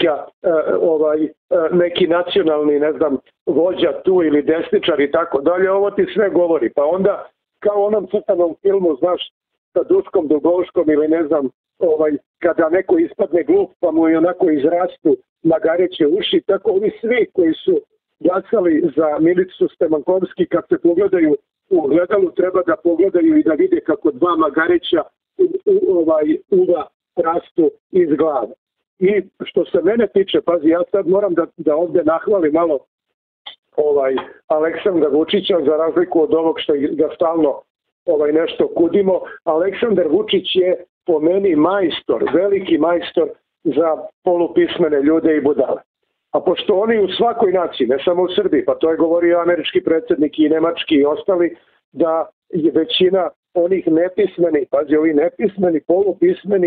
neki nacionalni, ne znam, vođa tu ili desničar i tako dalje, ovo ti sve govori. Pa onda, kao onom crtanom filmu, znaš, sa Duškom Dugovškom ili ne znam, kada neko ispadne glup pa mu i onako izrastu magareće uši, tako ovi svi koji su glasali za Milicu Stamenkovski, kad se pogledaju u ogledalu, treba da pogledaju i da vide kako dva magareća uva rastu iz glave. I što se mene tiče, pazi, ja sad moram da ovde nahvalim malo Aleksandra Vučića, za razliku od ovog što ga stalno nešto kudimo. Aleksandar Vučić je po meni majstor, veliki majstor za polupismene ljude i budale. A pošto oni u svakoj naciji, ne samo u Srbiji, pa to je govorio američki predsjednik i nemački i ostali, da je većina onih nepismeni, pazi, ovi nepismeni, polupismeni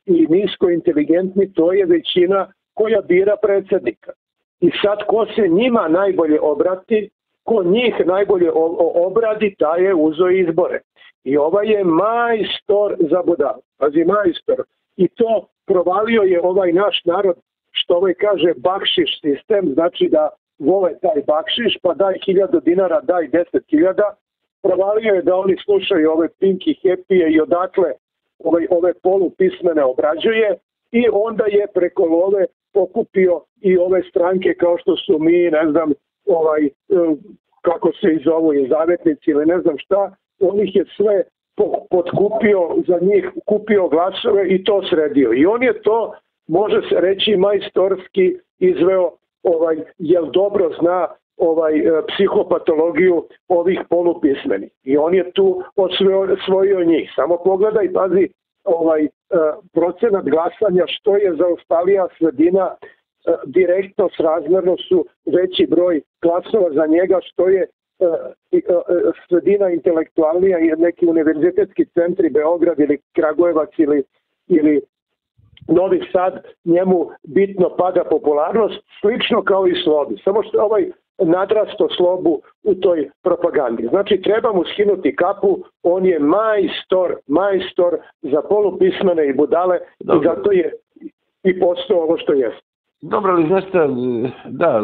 i nisko inteligentni, to je većina koja bira predsjednika. I sad ko se njima najbolje obrati, ko njih najbolje obradi, taj je uzo izbore. I ovaj je majstor za budalu. Pazi, majstor. I to provalio je ovaj naš narod, što ovaj kaže bakšiš sistem, znači da vole taj bakšiš, pa daj 1000 dinara, daj 10.000. Provalio je da oni slušaju ove Pinky Happy i odakle ove polupismene obrađuje i onda je preko love pokupio i ove stranke kao što su mi, ne znam, kako se i zovu, i zavetnici ili ne znam šta, on ih je sve potkupio, za njih kupio glasove i to sredio. I on je to, može se reći, majstorski izveo, jer dobro zna psihopatologiju ovih polupismenih. I on je tu osvojio njih. Samo pogledaj, pazi, procenat glasanja, što je zaostalija sredina, direktno srazmjerno su veći broj glasova za njega, što je sredina intelektualnija i neki univerzitetski centri, Beograd ili Kragujevac ili Novi Sad, njemu bitno pada popularnost, slično kao i Slobi. Samo što nadrasto Slobu u toj propagandi. Znači, treba mu skinuti kapu, on je majstor za polupismene i budale. Dobro. I zato je i postao ovo što je. Dobro, ali znaš šta, da,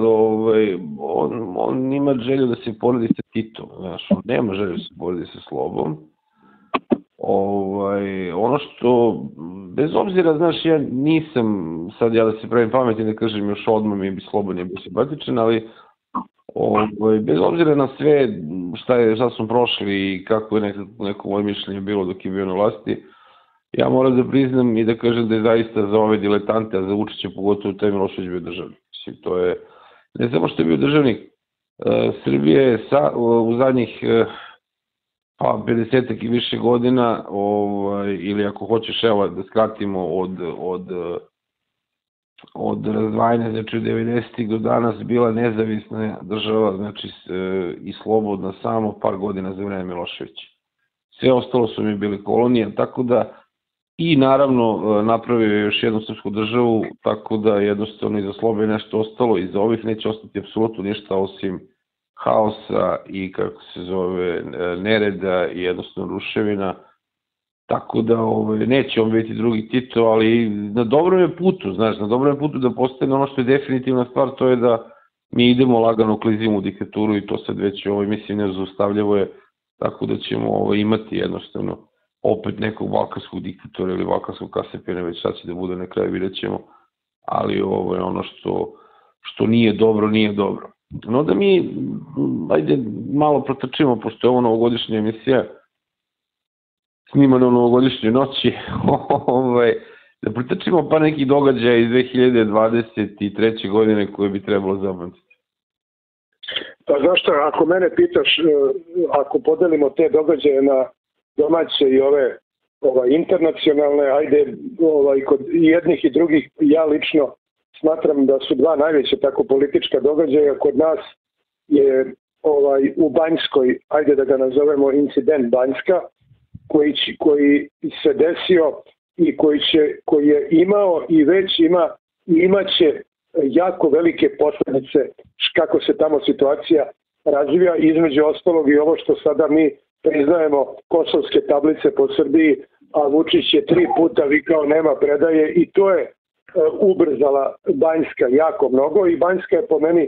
on ima želju da se poredi sa Titom, znaš, on nema želju da se poredi sa Slobom. Ono što, bez obzira, znaš, ja nisam, sad ja da se pravim pametni, da kažem još odmah mi bi Slobo nije bio simpatičan, ali bez obzira na sve šta smo prošli i kako je neko moje mišljenje bilo dok je bio na vlasti, ja moram da priznam i da kažem da je zaista za ove diletante, a za Vučića pogotovo taj Milošević bio državnik. To je, ne samo što je bio državnik, Srbija je u zadnjih 50 i više godina, ili ako hoćeš, evo da skratimo od razdvajanja, znači od 90. do danas bila nezavisna država, znači i slobodna samo par godina za vreme Miloševića. Sve ostalo su mi bili kolonije, tako da i naravno napravio je još jednu srpsku državu, tako da jednostavno iza Slobe nešto ostalo, iza ovih neće ostati apsolutno ništa osim haosa i kako se zove nereda i jednostavno ruševina. Tako da neće on biti drugi Tito, ali na dobrom je putu, znaš, na dobrom je putu da postane ono što je definitivna stvar, to je da mi idemo lagano klizimo u diktaturu i to sad već mislim nezaustavljivo je, tako da ćemo imati jednostavno opet nekog balkanskog diktatora ili balkanskog kasepina, već sad će da bude na kraju, vidjet ćemo, ali ono što nije dobro, nije dobro. No da mi, ajde, malo protrčimo, pošto je ovo novogodišnja emisija, snimano u novogodišnjoj noći, da protrčimo pa neki događaja iz 2023. godine koje bi trebalo zapamtiti. Pa znaš šta, ako mene pitaš, ako podelimo te događaje na domaće i ove internacionalne, ajde, kod jednih i drugih, ja lično smatram da su dva najveća tako politička događaja. Kod nas je u Banjskoj, ajde da ga nazovemo incident Banjska, koji se desio i koji je imao i već ima i imaće jako velike posljedice kako se tamo situacija razvija, između ostalog i ovo što sada mi priznajemo kosovske tablice po Srbiji, a Vučić je 3 puta vikao nema predaje i to je ubrzala Banjska jako mnogo i Banjska je po meni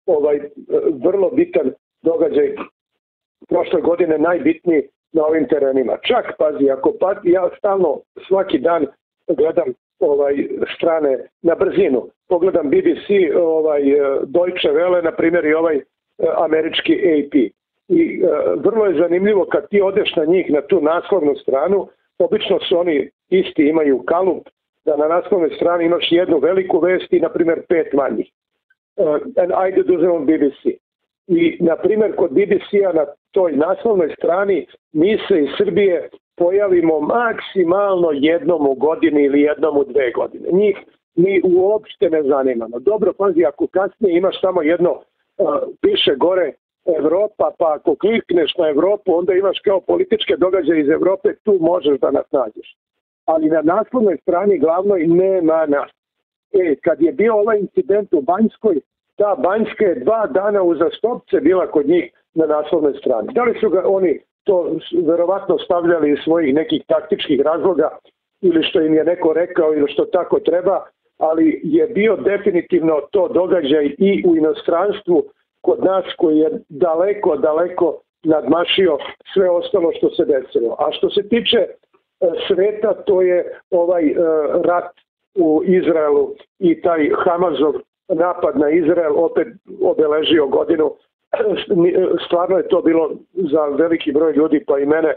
vrlo bitan događaj prošle godine, najbitniji na ovim terenima. Čak, pazi, ja stalno svaki dan gledam strane na brzinu, pogledam BBC, Deutsche Welle, na primjer i američki AP. I vrlo je zanimljivo kad ti odeš na njih, na tu naslovnu stranu, obično su oni isti, imaju kalup, da na naslovnoj strani imaš jednu veliku vest i, na primjer, 5 manjih. Ajde da uzmemo BBC. I, na primjer, kod BBC-a na toj naslovnoj strani mi se iz Srbije pojavimo maksimalno jednom u godini ili jednom u 2 godine. Njih mi uopšte ne zanimamo. Dobro, pazi, ako kasnije imaš samo jedno, piše gore Evropa, pa ako klikneš na Evropu, onda imaš kao političke događaje iz Evrope, tu možeš da nas nađeš. ali na naslovnoj strani glavnoj nema nas. Kad je bio ovaj incident u Banjskoj, ta Banjska je 2 dana uzastopce bila kod njih na naslovnoj strani. Da li su ga oni to verovatno stavljali iz svojih nekih taktičkih razloga ili što im je neko rekao ili što tako treba, ali je bio definitivno to događaj i u inostranstvu kod nas koji je daleko, daleko nadmašio sve ostalo što se desilo. A što se tiče sveta, to je ovaj rat u Izraelu i taj Hamasov napad na Izrael opet obeležio godinu. Stvarno je to bilo za veliki broj ljudi, pa i mene,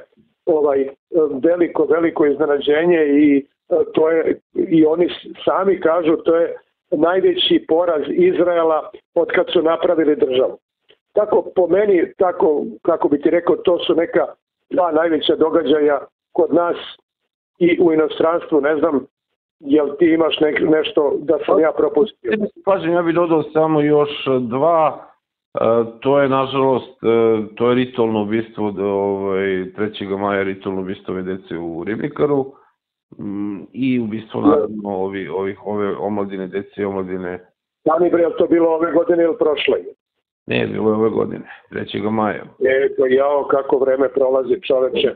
veliko iznenađenje i to je, i oni sami kažu, to je najveći poraz Izraela od kad su napravili državu. Tako po meni, tako kako bi ti rekao, to su neka 2 najveća događaja kod nas i u inostranstvu. Ne znam, jel ti imaš nešto da sam ja propustio? Pažem, ja bih dodao samo još 2. To je, nažalost, to je ritualno ubistvo 3. maja, ritualno ubistvo ove dece u Ribnikaru i ubistvo, naravno, ove omladine, dece i omladine. Dani bre, je li to bilo ove godine ili prošle? Ne, bilo je ove godine, 3. maja. Kako vreme prolazi, čoveče.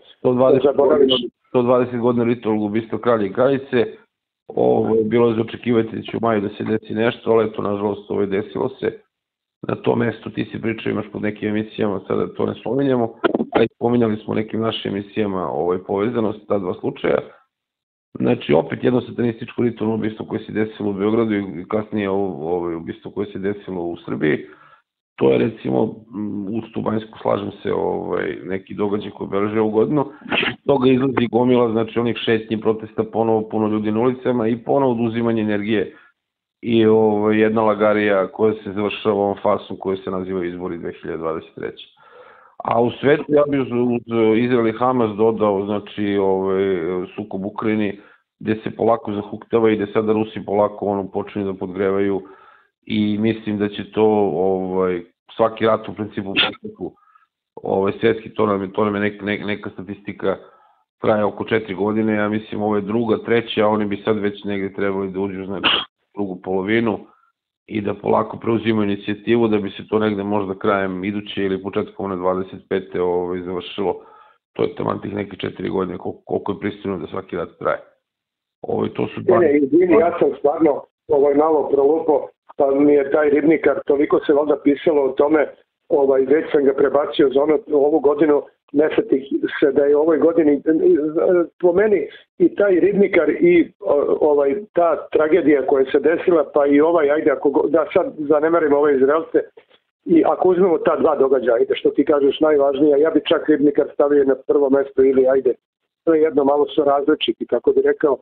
120 godina ritualnog ubistva kralja i kraljice. Bilo je za očekivati da će u maju da se desi nešto, ali eto, nažalost, desilo se. Na to mesto ti si pričao, imaš pod nekim emisijama, sada to ne spominjamo, ali spominjali smo nekim našim emisijama povezanost ta 2 slučaja. Znači, opet jedno satanističko ritualno ubistvo koje se desilo u Beogradu i kasnije ubistvo koje se desilo u Srbiji. To je, recimo, uz tu Banjsku, slažem se, neki događaj koji obeleže ovu godinu. Iz toga izlazi gomila, znači, onih šetnji protesta, ponovo puno ljudi na ulicama i ponovo oduzimanje energije i jedna lagarija koja se završava ovom fasom koja se naziva izbori 2023. A u svetu ja bih uz Izrael i Hamas dodao, znači, sukob u Ukrajini, gde se polako zahuktava i gde sada Rusi polako počinju da podgrevaju i mislim da će to svaki rat u principu svjetski, to nam je neka statistika, traje oko 4 godine, ja mislim ovo je 2., 3, a oni bi sad već negde trebali da uđu, znači, drugu polovinu i da polako preuzimaju inicijativu da bi se to negde možda krajem iduće ili početkom 25. završilo. To je taman tih neke 4 godine koliko je pristojno da svaki rat traje. To su ja sam stvarno malo prolupo, pa mi je taj Ribnikar, toliko se valjda pisalo o tome, već sam ga prebacio za ovu godinu, ne setih se da je u ovoj godini, po meni i taj Ribnikar i ta tragedija koja se desila, pa i ajde, da sad zanemarimo ove Izraelce, i ako uzmemo ta 2 događaja, ajde, što ti kažeš najvažnija, ja bi čak Ribnikar stavio na prvo mesto ili ajde, to je jedno malo su različiti, kako bi rekao,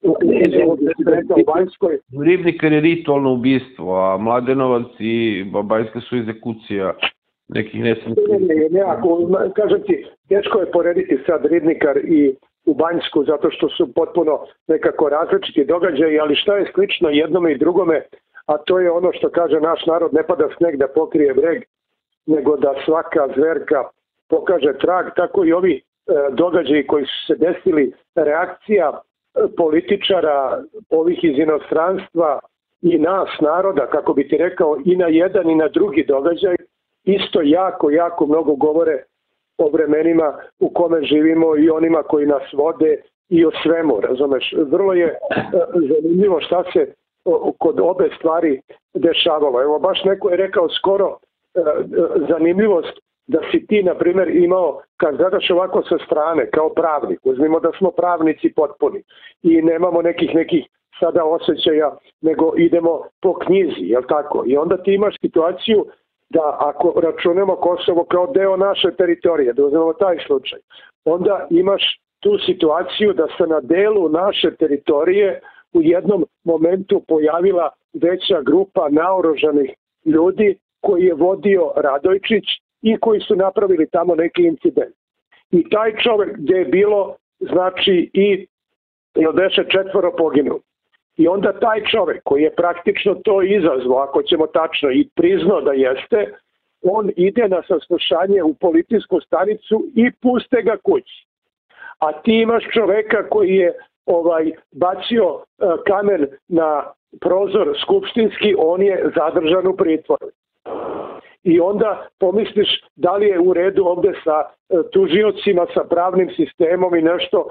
Ribnikar je ritualno ubistvo, a Mladenovac i Banjska su egzekucija nekih nesamih. Kažem ti, teško je porediti sad Ribnikar i u Banjsku, zato što su potpuno nekako različiti događaji, ali šta je slično jednome i drugome, a to je ono što kaže naš narod, ne pada sneg da pokrije breg, nego da svaka zverka pokaže trag, tako i ovi događaji koji su se desili, reakcija političara, ovih iz inostranstva i nas, naroda, kako bi ti rekao, i na jedan i na drugi događaj, isto jako mnogo govore o vremenima u kome živimo i onima koji nas vode i o svemu, razumeš. Vrlo je zanimljivo šta se kod obe stvari dešavalo. Evo, baš neko je rekao skoro zanimljivost da si ti, na primjer, imao, kad gledaš ovako sa strane, kao pravnik, uzmimo da smo pravnici potpuni i nemamo nekih sada osjećaja, nego idemo po knjizi, jel tako? I onda ti imaš situaciju da ako računamo Kosovo kao deo naše teritorije, da uzmemo taj slučaj, onda imaš tu situaciju da se na delu naše teritorije u jednom momentu pojavila veća grupa naoružanih ljudi koji je vodio Radojčić i koji su napravili tamo neki incident. I taj čovjek gdje je bilo, znači, i 4 poginulo. I onda taj čovjek koji je praktično to izazvao, ako ćemo tačno, i priznao da jeste, on ide na saslušanje u policijsku stanicu i puste ga kući. A ti imaš čoveka koji je bacio kamen na prozor skupštinski, on je zadržan u pritvoru. I onda pomisliš da li je u redu ovde sa tužiocima, sa pravnim sistemom i nešto,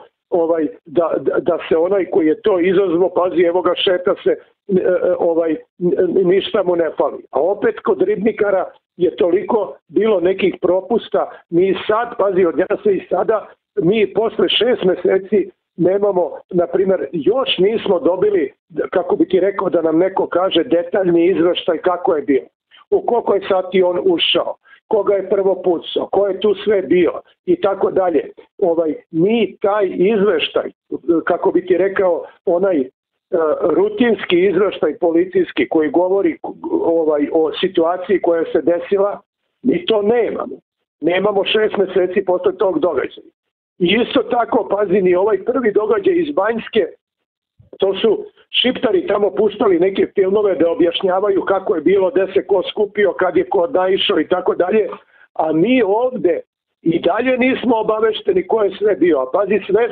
da se onaj koji je to izazvao, pazi, evo ga, šeta se, ništa mu ne fali. A opet kod ribnikara je toliko bilo nekih propusta, mi sad, pazi, od njega se i sada, mi posle 6 meseci nemamo, na primjer, još nismo dobili, kako bi ti rekao, da nam neko kaže detaljni izveštaj kako je bio, u koliko je sati on ušao, koga je prvo pucao, ko je tu sve bio i tako dalje. Mi taj izveštaj, kako bi ti rekao, onaj rutinski izveštaj policijski koji govori o situaciji koja se desila, mi to nemamo. Nemamo 6 meseci posle tog događaja. I isto tako, pazi, ni ovaj prvi događaj iz Banjske, to su Šiptari tamo puštali neke filmove da objašnjavaju kako je bilo, gde se ko skupio, kad je ko naišao i tako dalje, a mi ovde i dalje nismo obavešteni ko je sve bio. A pazi, sve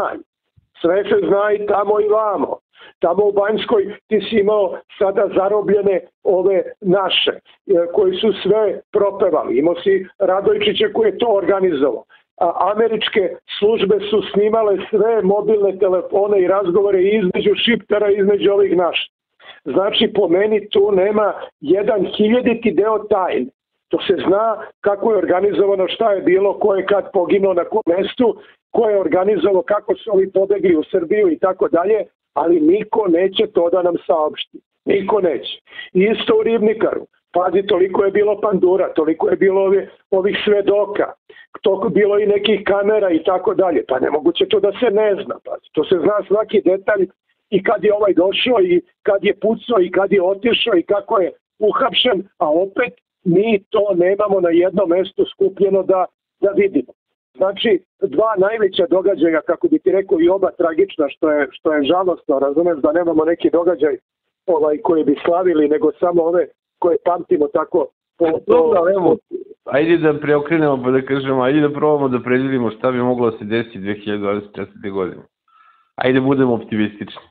se zna i tamo i vamo. Tamo u Banjskoj ti si imao sada zarobljene ove naše, koji su sve propevali. Imao si Radojčića koji je to organizovao. Američke službe su snimale sve mobilne telefone i razgovore između Šiptara i između ovih naših. Znači, po meni tu nema 1/1000 deo tajne. To se zna kako je organizovano, šta je bilo, ko je kad poginuo na kom mestu, ko je organizovao, kako su ovi pobegli u Srbiju i tako dalje, ali niko neće to da nam saopšti. Niko neće. Isto u Ribnikaru. Pazi, toliko je bilo pandura, toliko je bilo ovih svedoka, toliko bilo i nekih kamera i tako dalje. Pa nemoguće to da se ne zna. Pazi. To se zna svaki detalj i kad je ovaj došao i kad je pucao i kad je otišao i kako je uhapšen, a opet mi to nemamo na jednom mestu skupljeno da vidimo. Znači, 2 najveća događaja, kako bi ti rekao, i oba tragična, što je žalostno, razumeš, da nemamo neki događaj koji bi slavili, nego samo ove koje pamtimo tako. Evo, ajde da preokrenemo pa da kažemo, ajde da probamo da predvidimo šta bi moglo da se desi 2024. godine. Ajde budemo optimistični.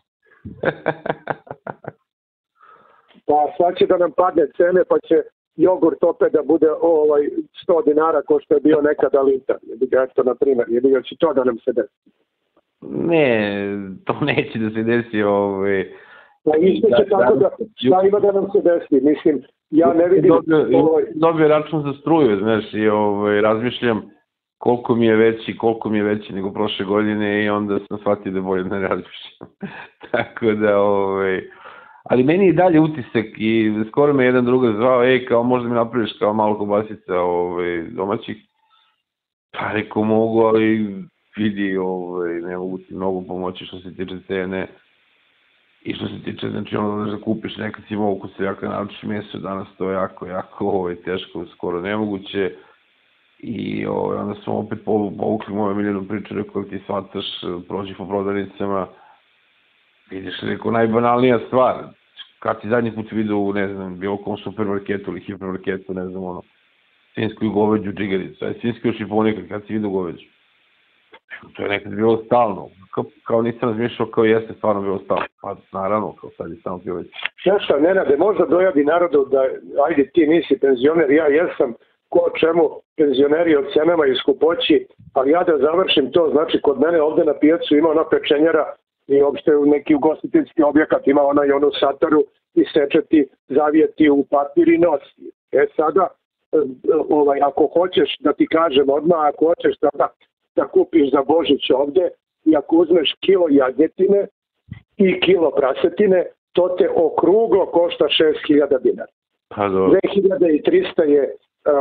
Pa sad će da nam padne cene, pa će jogurt opet da bude 100 dinara ko što je bio nekada litar. Eto, na primjer, jer će to da nam se desi. Ne, to neće da se desi. Pa isto će tako da, šta ima da nam se desi? Mislim, ja ne vidim... Dobio račun za struju, znaš, i razmišljam koliko mi je veći nego prošle godine i onda sam shvatio da bolje ne razmišljam. Tako da, ali meni je dalje utisak i skoro me jedan druga zvao, kao možda mi napraviš kao malo kobasica domaćih. Pa rekao mogu, ali vidi, ne mogu ti mnogo pomoći što se tiče cene. I što se tiče, znači ono da kupiš nekad si mogu kod seljaka naručiš meso, danas to je jako teško, skoro nemoguće. I onda smo opet povukli moju miljenu priču, rekao ti shvataš, prođi po prodavnicama, vidiš, rekao, najbanalnija stvar, kad ti zadnji put vidio u, ne znam, bilo kom supermarketu ili hipermarketu, ne znam, svinjsku i goveđu džigericu, svinjsku šifonika, kad si vidio goveđu. To je nekad bilo stalno, kao nisam razmišljao, kao jeste stvarno bilo stalno, pa naravno, kao sad je samo bio već. Nešto, Nenade, možda dojadi narodu da, ajde ti nisi penzioner, ja jesam, ko čemu penzioneri od cenama i skupoći, ali ja da završim to, znači kod mene ovde na pijacu ima ona pečenjera i uopšte u neki ugostiteljski objekat ima onu sataru i sečeti, zavijeti u papir i nosi. Sada, ako hoćeš da ti kažem odmah, ako hoćeš da kupiš za Božić ovde i ako uzmeš kilo jagnjetine i kilo prasetine, to te okruglo košta 6.000 dinara. 2300 je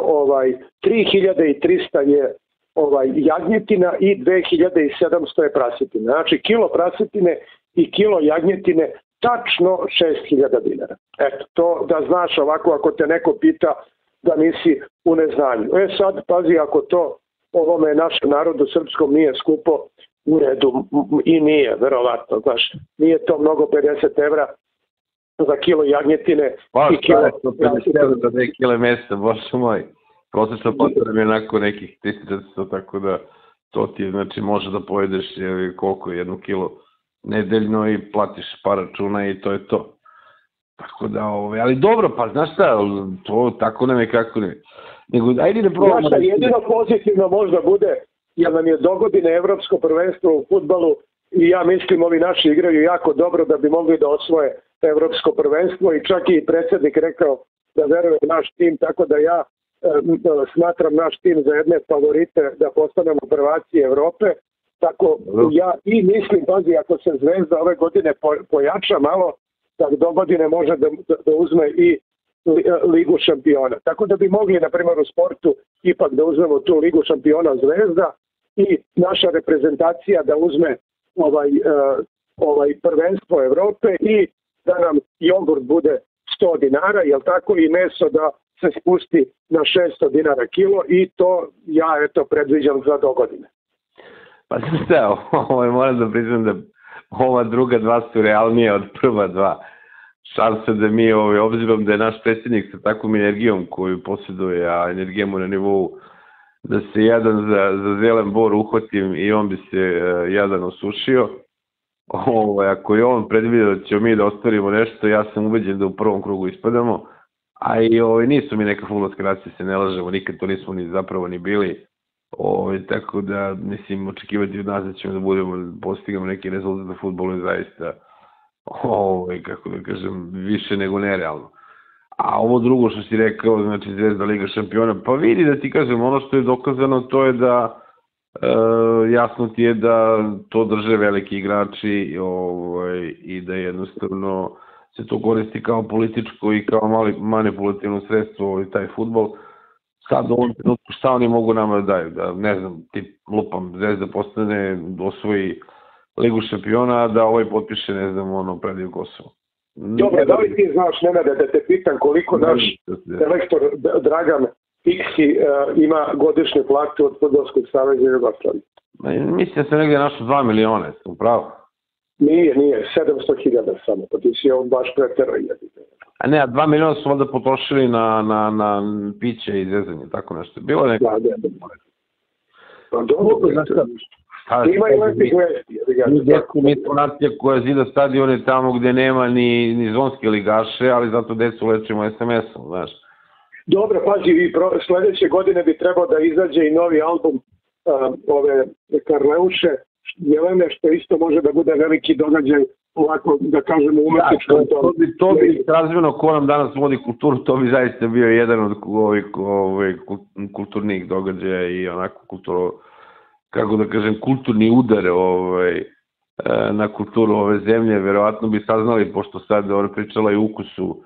3300 je jagnjetina i 2700 je prasetina. Znači kilo prasetine i kilo jagnjetine tačno 6.000 dinara. Eto, to da znaš ovako ako te neko pita da nisi u neznanju. Sad, pazi, ako to ovome našem narodu srpskom nije skupo, u redu i nije, verovatno, znaš, nije to mnogo 50 evra za kilo jagnjetine i kilo... Pa, 50 evra za 2 kile mesa, bože moj. Prosječno potrebno je onako nekih 300, tako da to ti znači može da pojedeš koliko je 1 kilo nedeljno i platiš par računa i to je to. Tako da, ali dobro, pa znaš šta, to tako nam je kako ne. Nego, ajde da probamo. Znaš šta, jedino pozitivno možda bude, jer nam je dogodine evropsko prvenstvo u fudbalu i ja mislim ovi naši igraju jako dobro da bi mogli da osvoje evropsko prvenstvo i čak i predsjednik rekao da veruje u naš tim, tako da ja smatram naš tim za jedne favorite da postanemo prvaci Evrope. Tako ja i mislim, pazi, ako se Zvezda ove godine pojača malo, tako do godine može da uzme i Ligu šampiona. Tako da bi mogli, na primjer, u sportu ipak da uzmemo tu Ligu šampiona Zvezda i naša reprezentacija da uzme ovaj prvenstvo Evrope i da nam jogurt bude 100 dinara, jel tako, i meso da se spusti na 600 dinara kilo i to ja predviđam za dogodine. Pa šta, moram da priznam da ova druga dva su realnije od prva dva. Šansa da mi, obzirom da je naš predsjednik sa takvom energijom koju posjeduje, a energija mu na nivou da se jadan za zelen bor uhvatim i on bi se jadan osušio. Ako je on predvidio da ćemo mi da ostvarimo nešto, ja sam ubeđen da u prvom krugu ispadamo, a i nisu mi neka fudbalska nacija, se ne lažemo, nikad to nismo ni zapravo ni bili. Tako da, mislim, očekivati od nas da ćemo da budemo, postigamo neki rezultat na fudbalu je zaista, kako da kažem, više nego nerealno. A ovo drugo što si rekao, znači Zvezda Liga šampiona, pa vidi da ti kažem, ono što je dokazano to je da jasno ti je da to drže veliki igrači i da jednostavno se to koristi kao političko i kao manipulativno sredstvo taj fudbal. Sad u ovom trenutku šta oni mogu nama da daju, da ne znam, ti lupam, Zvezda postane, osvoji Ligu šampiona, da potpiše, ne znam, predaju Kosovo. Dobro, da li ti znaš, Nenade, da te pitam koliko naš selektor Dragan Piksi ima godišnju platu od Fudbalskog saveza Jugoslavije? Mislim se negdje našo 2 miliona, sam pravo? Nije, 700.000 samo, pa ti si on baš pretero jedite. A ne, 2 miliona su onda potrošili na piće i zezanje, tako nešto. Bilo je neko... Pa dobro, znaš šta? Ima i lepih vesti. Mi smo nacija koja zida stadione tamo gde nema ni zonske ligaše, ali zato decu lečimo SMS-om, znaš. Dobro, pazi, i sledeće godine bi trebao da izađe i novi album ove Karleuše, Jelene, što isto može da bude veliki događaj, ovako da kažemo umetničkom tomu. To bi razvijeno ko nam danas vodi kulturu, to bi zaista bio jedan od kulturnih događaja i onako kako da kažem, kulturni udar na kulturu ove zemlje. Verovatno bi saznali, pošto sad pričala i ukusu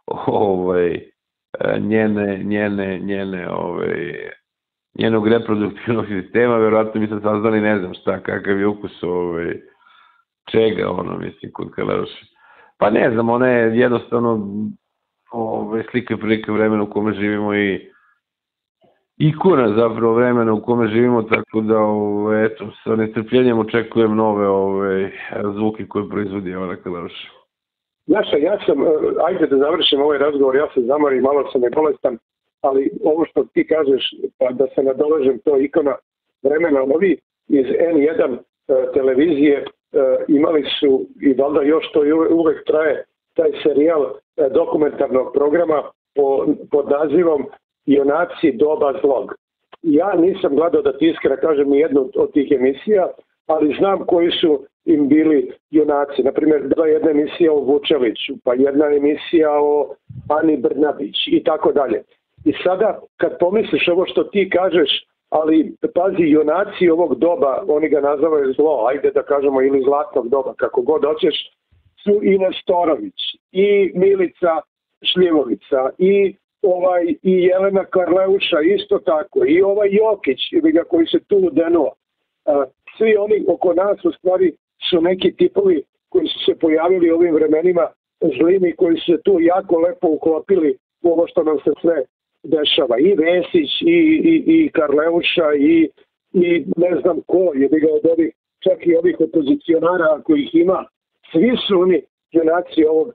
njenog reproduktivnog sistema, verovatno bi se saznali, ne znam šta, kakav je ukus čega, mislim, kod Karleuše. Pa ne znam, ona je jednostavno slika prilike vremena u kome živimo i ikona zapravo vremena u kome živimo, tako da, eto, sa nestrpljenjem očekujem nove zvuke koje proizvodi ona Karleuša. Znaš, ja sam, ajde da završim ovaj razgovor, ja se zamorim, malo sam bolestan, ali ovo što ti kažeš, pa da se nadoležem, to ikona vremena, ovi iz N1 televizije imali su, i valjda još to uvek traje, taj serijal dokumentarnog programa pod nazivom Junaci doba zlog. Ja nisam gledao, da ti iskreno kažem, ni jednu od tih emisija, ali znam koji su im bili junaci. Naprimjer, bila jedna emisija o Vučeliću, pa jedna emisija o Ani Brnabić i tako dalje. I sada, kad pomisliš ovo što ti kažeš, ali pazi, junaci ovog doba, oni ga nazivaju zlo, ajde da kažemo, ili zlatnog doba, kako god hoćeš, su i Nestorović, i Milica Šljivovica, i Jelena Karleuša isto tako, i Jokić, koji se tu udenuo. Svi oni oko nas u stvari su neki tipovi koji su se pojavili u ovim vremenima zlimi, koji su se tu jako lepo uklopili u ovo što nam se sve dešava. I Vesić, i Karleuša, i ne znam ko, od ovih, čak i ovih opozicionara kojih ima. Svi su oni junaci ovog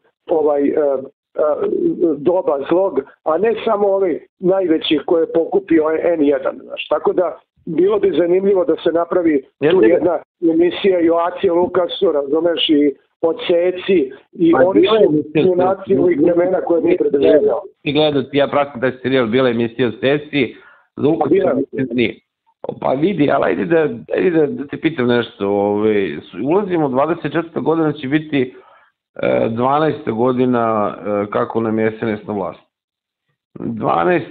doba zlog, a ne samo ovi najveći koje je pokupio N1. Znaš. Tako da bilo bi zanimljivo da se napravi tu jedna emisija i o Aci Lukasu, razumeš, i o Ceci, i oni su junaci ovih vremena koje mi predoživljamo. Ti gledati, ja pratim taj serijal, bila emisija o Ceci, Lukas nije. Pa vidi, ali ajde da te pitam nešto. Ulazimo, 24. godina će biti 12. godina kako nam je SNS na vlast. 11.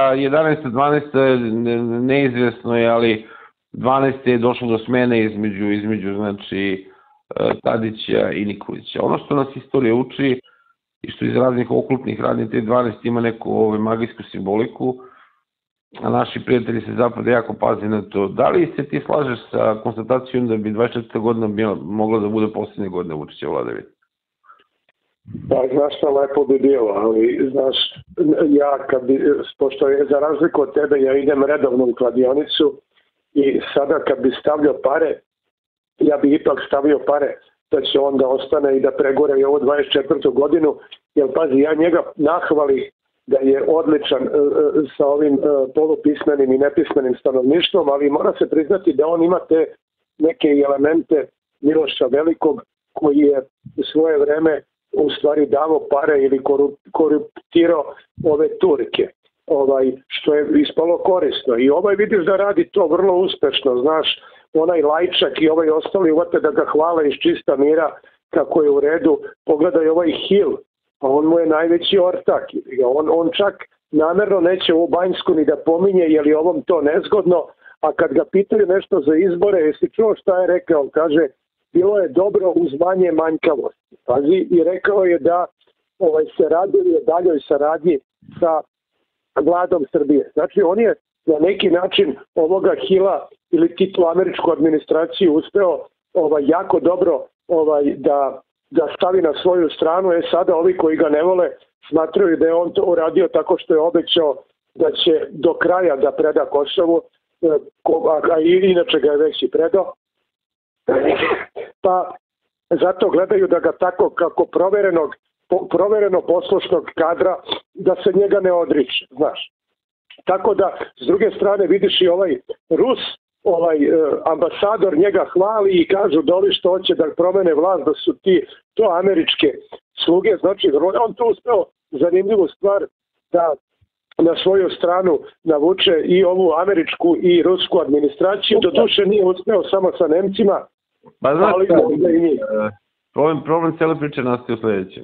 12. neizvesno je, ali 12. je došlo do smene između znači, Tadića i Nikolića. Ono što nas istorija uči i što iz raznih oklopnih radnji te 12 ima neku magijsku simboliku, a naši prijatelji se zapada jako pazi na to. Da li se ti slažeš sa konstatacijom da bi 24. godina mogla da bude posljednje godine Vučića vladavine? Pa, znaš šta, lepo bi bilo, ali znaš, ja pošto je za razliku od tebe, ja idem redovno u kladionicu i sada kad bi stavljao pare, ja bi ipak stavio pare da će onda ostane i da pregore i ovu 24. godinu, jer pazi, ja njega nahvali da je odličan sa ovim polupismenim i nepismenim stanovništvom, ali mora se priznati da on ima te neke elemente Miloša Velikog koji je u svoje vreme u stvari davo pare ili koruptirao ove Turke, što je ispalo korisno. I vidiš da radi to vrlo uspešno, znaš, onaj Lajčak i ostali uvate da ga hvale iz čista mira kako je u redu. Pogledaj ovaj Hill, a on mu je najveći ortak. On čak namerno neće u Banjsku ni da pominje, jer je ovom to nezgodno, a kad ga pitaju nešto za izbore, jesi čuo šta je rekao, kaže, bilo je dobro uz manje manjkavosti. Pazi, i rekao je da se radili o daljoj saradnji sa vladom Srbije. Znači, on je na neki način ovoga Hila ili titu američku administraciju uspeo jako dobro da stavi na svoju stranu. Sada ovi koji ga ne vole smatraju da je on to uradio tako što je obećao da će do kraja da preda Kosovo, a inače ga je već i predao. Pa zato gledaju da ga tako kako provereno poslušnog kadra da se njega ne odriče, znaš. Tako da, s druge strane, vidiš i ovaj Rus, ambasador njega hvali i kažu da ovi što hoće da promene vlast, da su to američke sluge. Znači, on to uspeo zanimljivu stvar da na svoju stranu navuče i ovu američku i rusku administraciju. Doduše nije uspeo samo sa Nemcima, ali možda i njih. Problem cijele priče nastaje u sledećem.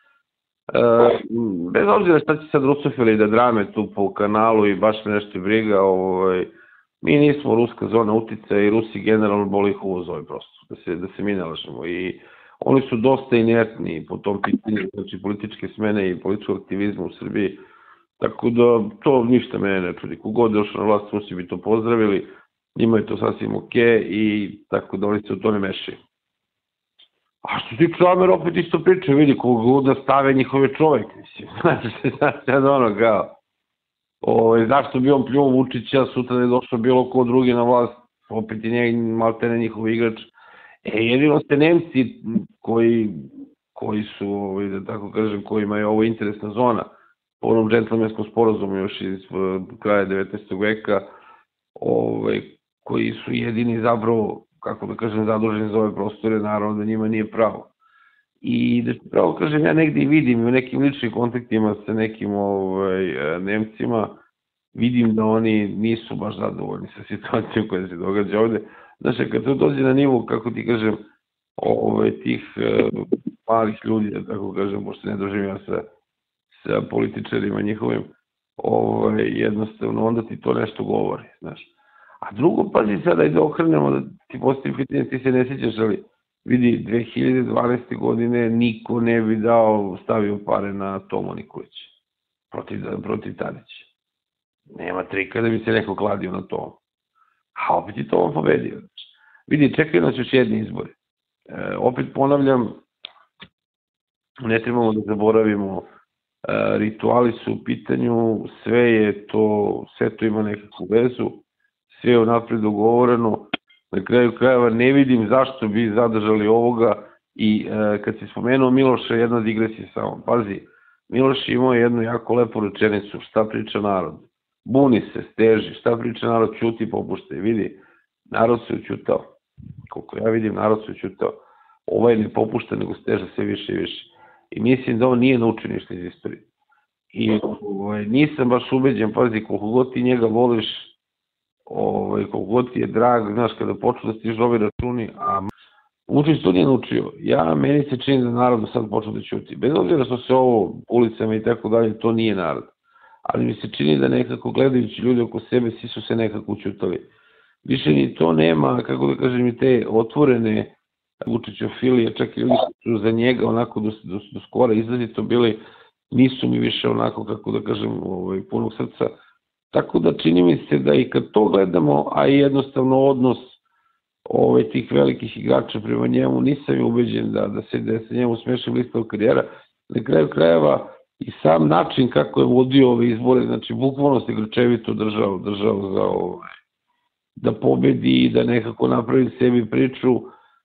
Bez obzira šta će sad rusofili da drame tu po kanalu i baš me nešto briga, mi nismo ruska zona uticaja i Rusi generalno boli ih uvoz prosto, da se mi ne lažemo. I oni su dosta inertni po tom pitanju, znači političke smene i političkog aktivizma u Srbiji, tako da to ništa mene ne čudi. Kogod je došao na vlast, Rusi bi to pozdravili, njima je to sasvim okej i tako da oni se u to ne mešaju. A što ti Kramer opet isto priča, vidi kogu da stave njihove čoveke, mislim, znači ono kao, zašto bi on pljuo Vučića, sutra je došao bilo ko drugi na vlast, opet je maltene njihov igrač. Jedino ste Nemci koji su, da tako kažem, kojima je ovo interesna zona, po onom džentlmenskom sporazumu još iz kraja 19. veka, koji su jedini zapravo, kako da kažem, zaduženi za ove prostore, naravno da njima nije pravo. I da pravo kažem, ja negde i vidim u nekim ličnim kontaktima sa nekim Nemcima, vidim da oni nisu baš zadovoljni sa situacijom koja se događa ovde. Znači, kad to dođe na nivu, kako ti kažem, tih malih ljudi, da tako kažem, pošto ne doživim ja sa političarima njihovim, jednostavno onda ti to nešto govori, znaš. A drugo, pazi sada i da okrenemo, da ti postavim pitanje, ti se ne sjećaš, ali vidi, 2012. godine niko ne bi stavio pare na Tomu Nikolića protiv Tadića. Nema trika da bi se neko kladio na to. A opet je to on pobedio. Vidi, čekaju nas još jedni izbori. Opet ponavljam, ne trebamo da zaboravimo, rituali su u pitanju, sve to ima nekakvu vezu, sve je napred dogovoreno, na kraju krajeva ne vidim zašto bi zadržali ovoga. I kad si spomenuo Miloša, jedna digresija samo, pazi, Miloš imao jednu jako lepu rečenicu, šta priča narod. buni se, steži, šta priča narod, ćuti, popušta i vidi, narod se učutao. Koliko ja vidim, narod se učutao. Ovaj ne popušta, nego steže sve više i više. I mislim da on nije naučio ništa iz istorije. I nisam baš ubeđen, pazi, koliko god ti njega voliš, koliko god ti je drag, znaš, kada počnu da stižu ovi računi, a Vučić to nije naučio. Meni se čini da narod sad počne da ćuti. Bez obzira što se ovo ulicama i tako dalje, to nije narod. Ali mi se čini da nekako gledajući ljudi oko sebe, svi su se nekako učutali. Više ni to nema, kako da kažem, i te otvorene Vučićofilije, čak i ljudi su za njega onako do skora izrazito bili, nisu mi više onako, kako da kažem, punog srca. Tako da čini mi se da i kad to gledamo, a i jednostavno odnos tih velikih igrača prema njemu, nisam je ubeđen da se njemu smeši listao karijera. Na kraju krajeva i sam način kako je vodio ove izbore, znači bukvalno se grčevito držao za da pobedi i da nekako napravi sebi priču,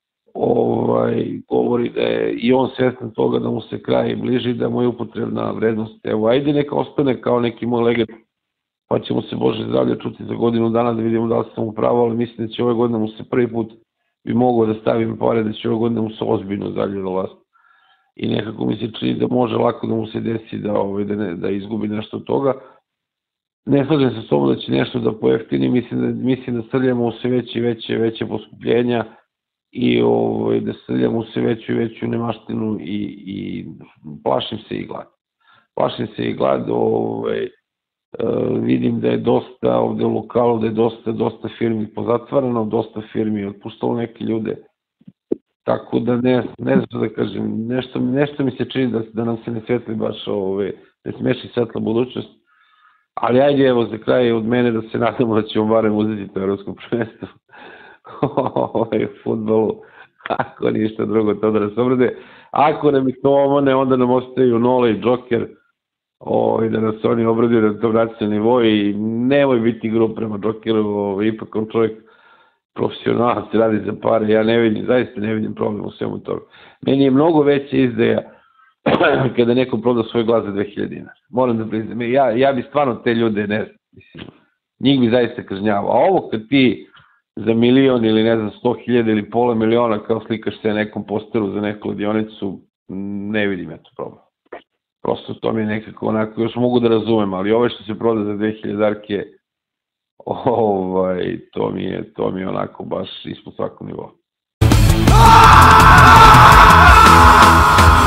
govori da je i on svestan toga da mu se kraj bliži, da mu je upotrebna vrednost. Evo, ajde neka ostane kao neki moj legend, pa ćemo se Bože zdravlje čuti za godinu dana da vidimo da li sam upravo, ali mislim da će ove godine mu se prvi put bi mogao da stavim pare, da će ove godine mu se ozbiljno zdravlje vlast. I nekako mi se čini da može lako da mu se desi da izgubi nešto od toga. Ne slažem se s tobom da će nešto da pojeftini, mislim da srljamo u sve veće poskupljenja i da srljamo u sve veću nemaštinu i plašim se i glad. Plašim se i glad, vidim da je dosta ovde u lokalu, da je dosta firmi pozatvarano, dosta firmi otpuštalo neke ljude. Tako da ne znam da kažem, nešto mi se čini da nam se ne svetli baš, ne smeši svetla budućnost. Ali ajde, evo, za kraj od mene da se nadamo da ćemo barem uzeti to evropsko prvenstvo u fudbalu, ako ništa drugo to da nas obrade. Ako nam ih to omane, onda nam ostaju Nola i Džoker, da nas oni obraduju na tom nacionalnom nivou i nemoj biti grup prema Džokeru, ipak on čovjek profesionalac, radi za pare, ja zaista ne vidim problem u svemu toga. Meni je mnogo veća izdaja kada neko proda svoj glas za 2000 dinara. Moram da priznam, ja bi stvarno te ljude, ne znam, njih bi zaista kažnjavao. A ovo kad ti za milion ili ne znam 100.000 ili pola miliona kao slikaš se na nekom posteru za neku kladionicu, ne vidim eto problem. Prosto to mi je nekako onako, još mogu da razumem, ali ove što se proda za 2000 darke, to mi je onako baš ispod svakog nivoa.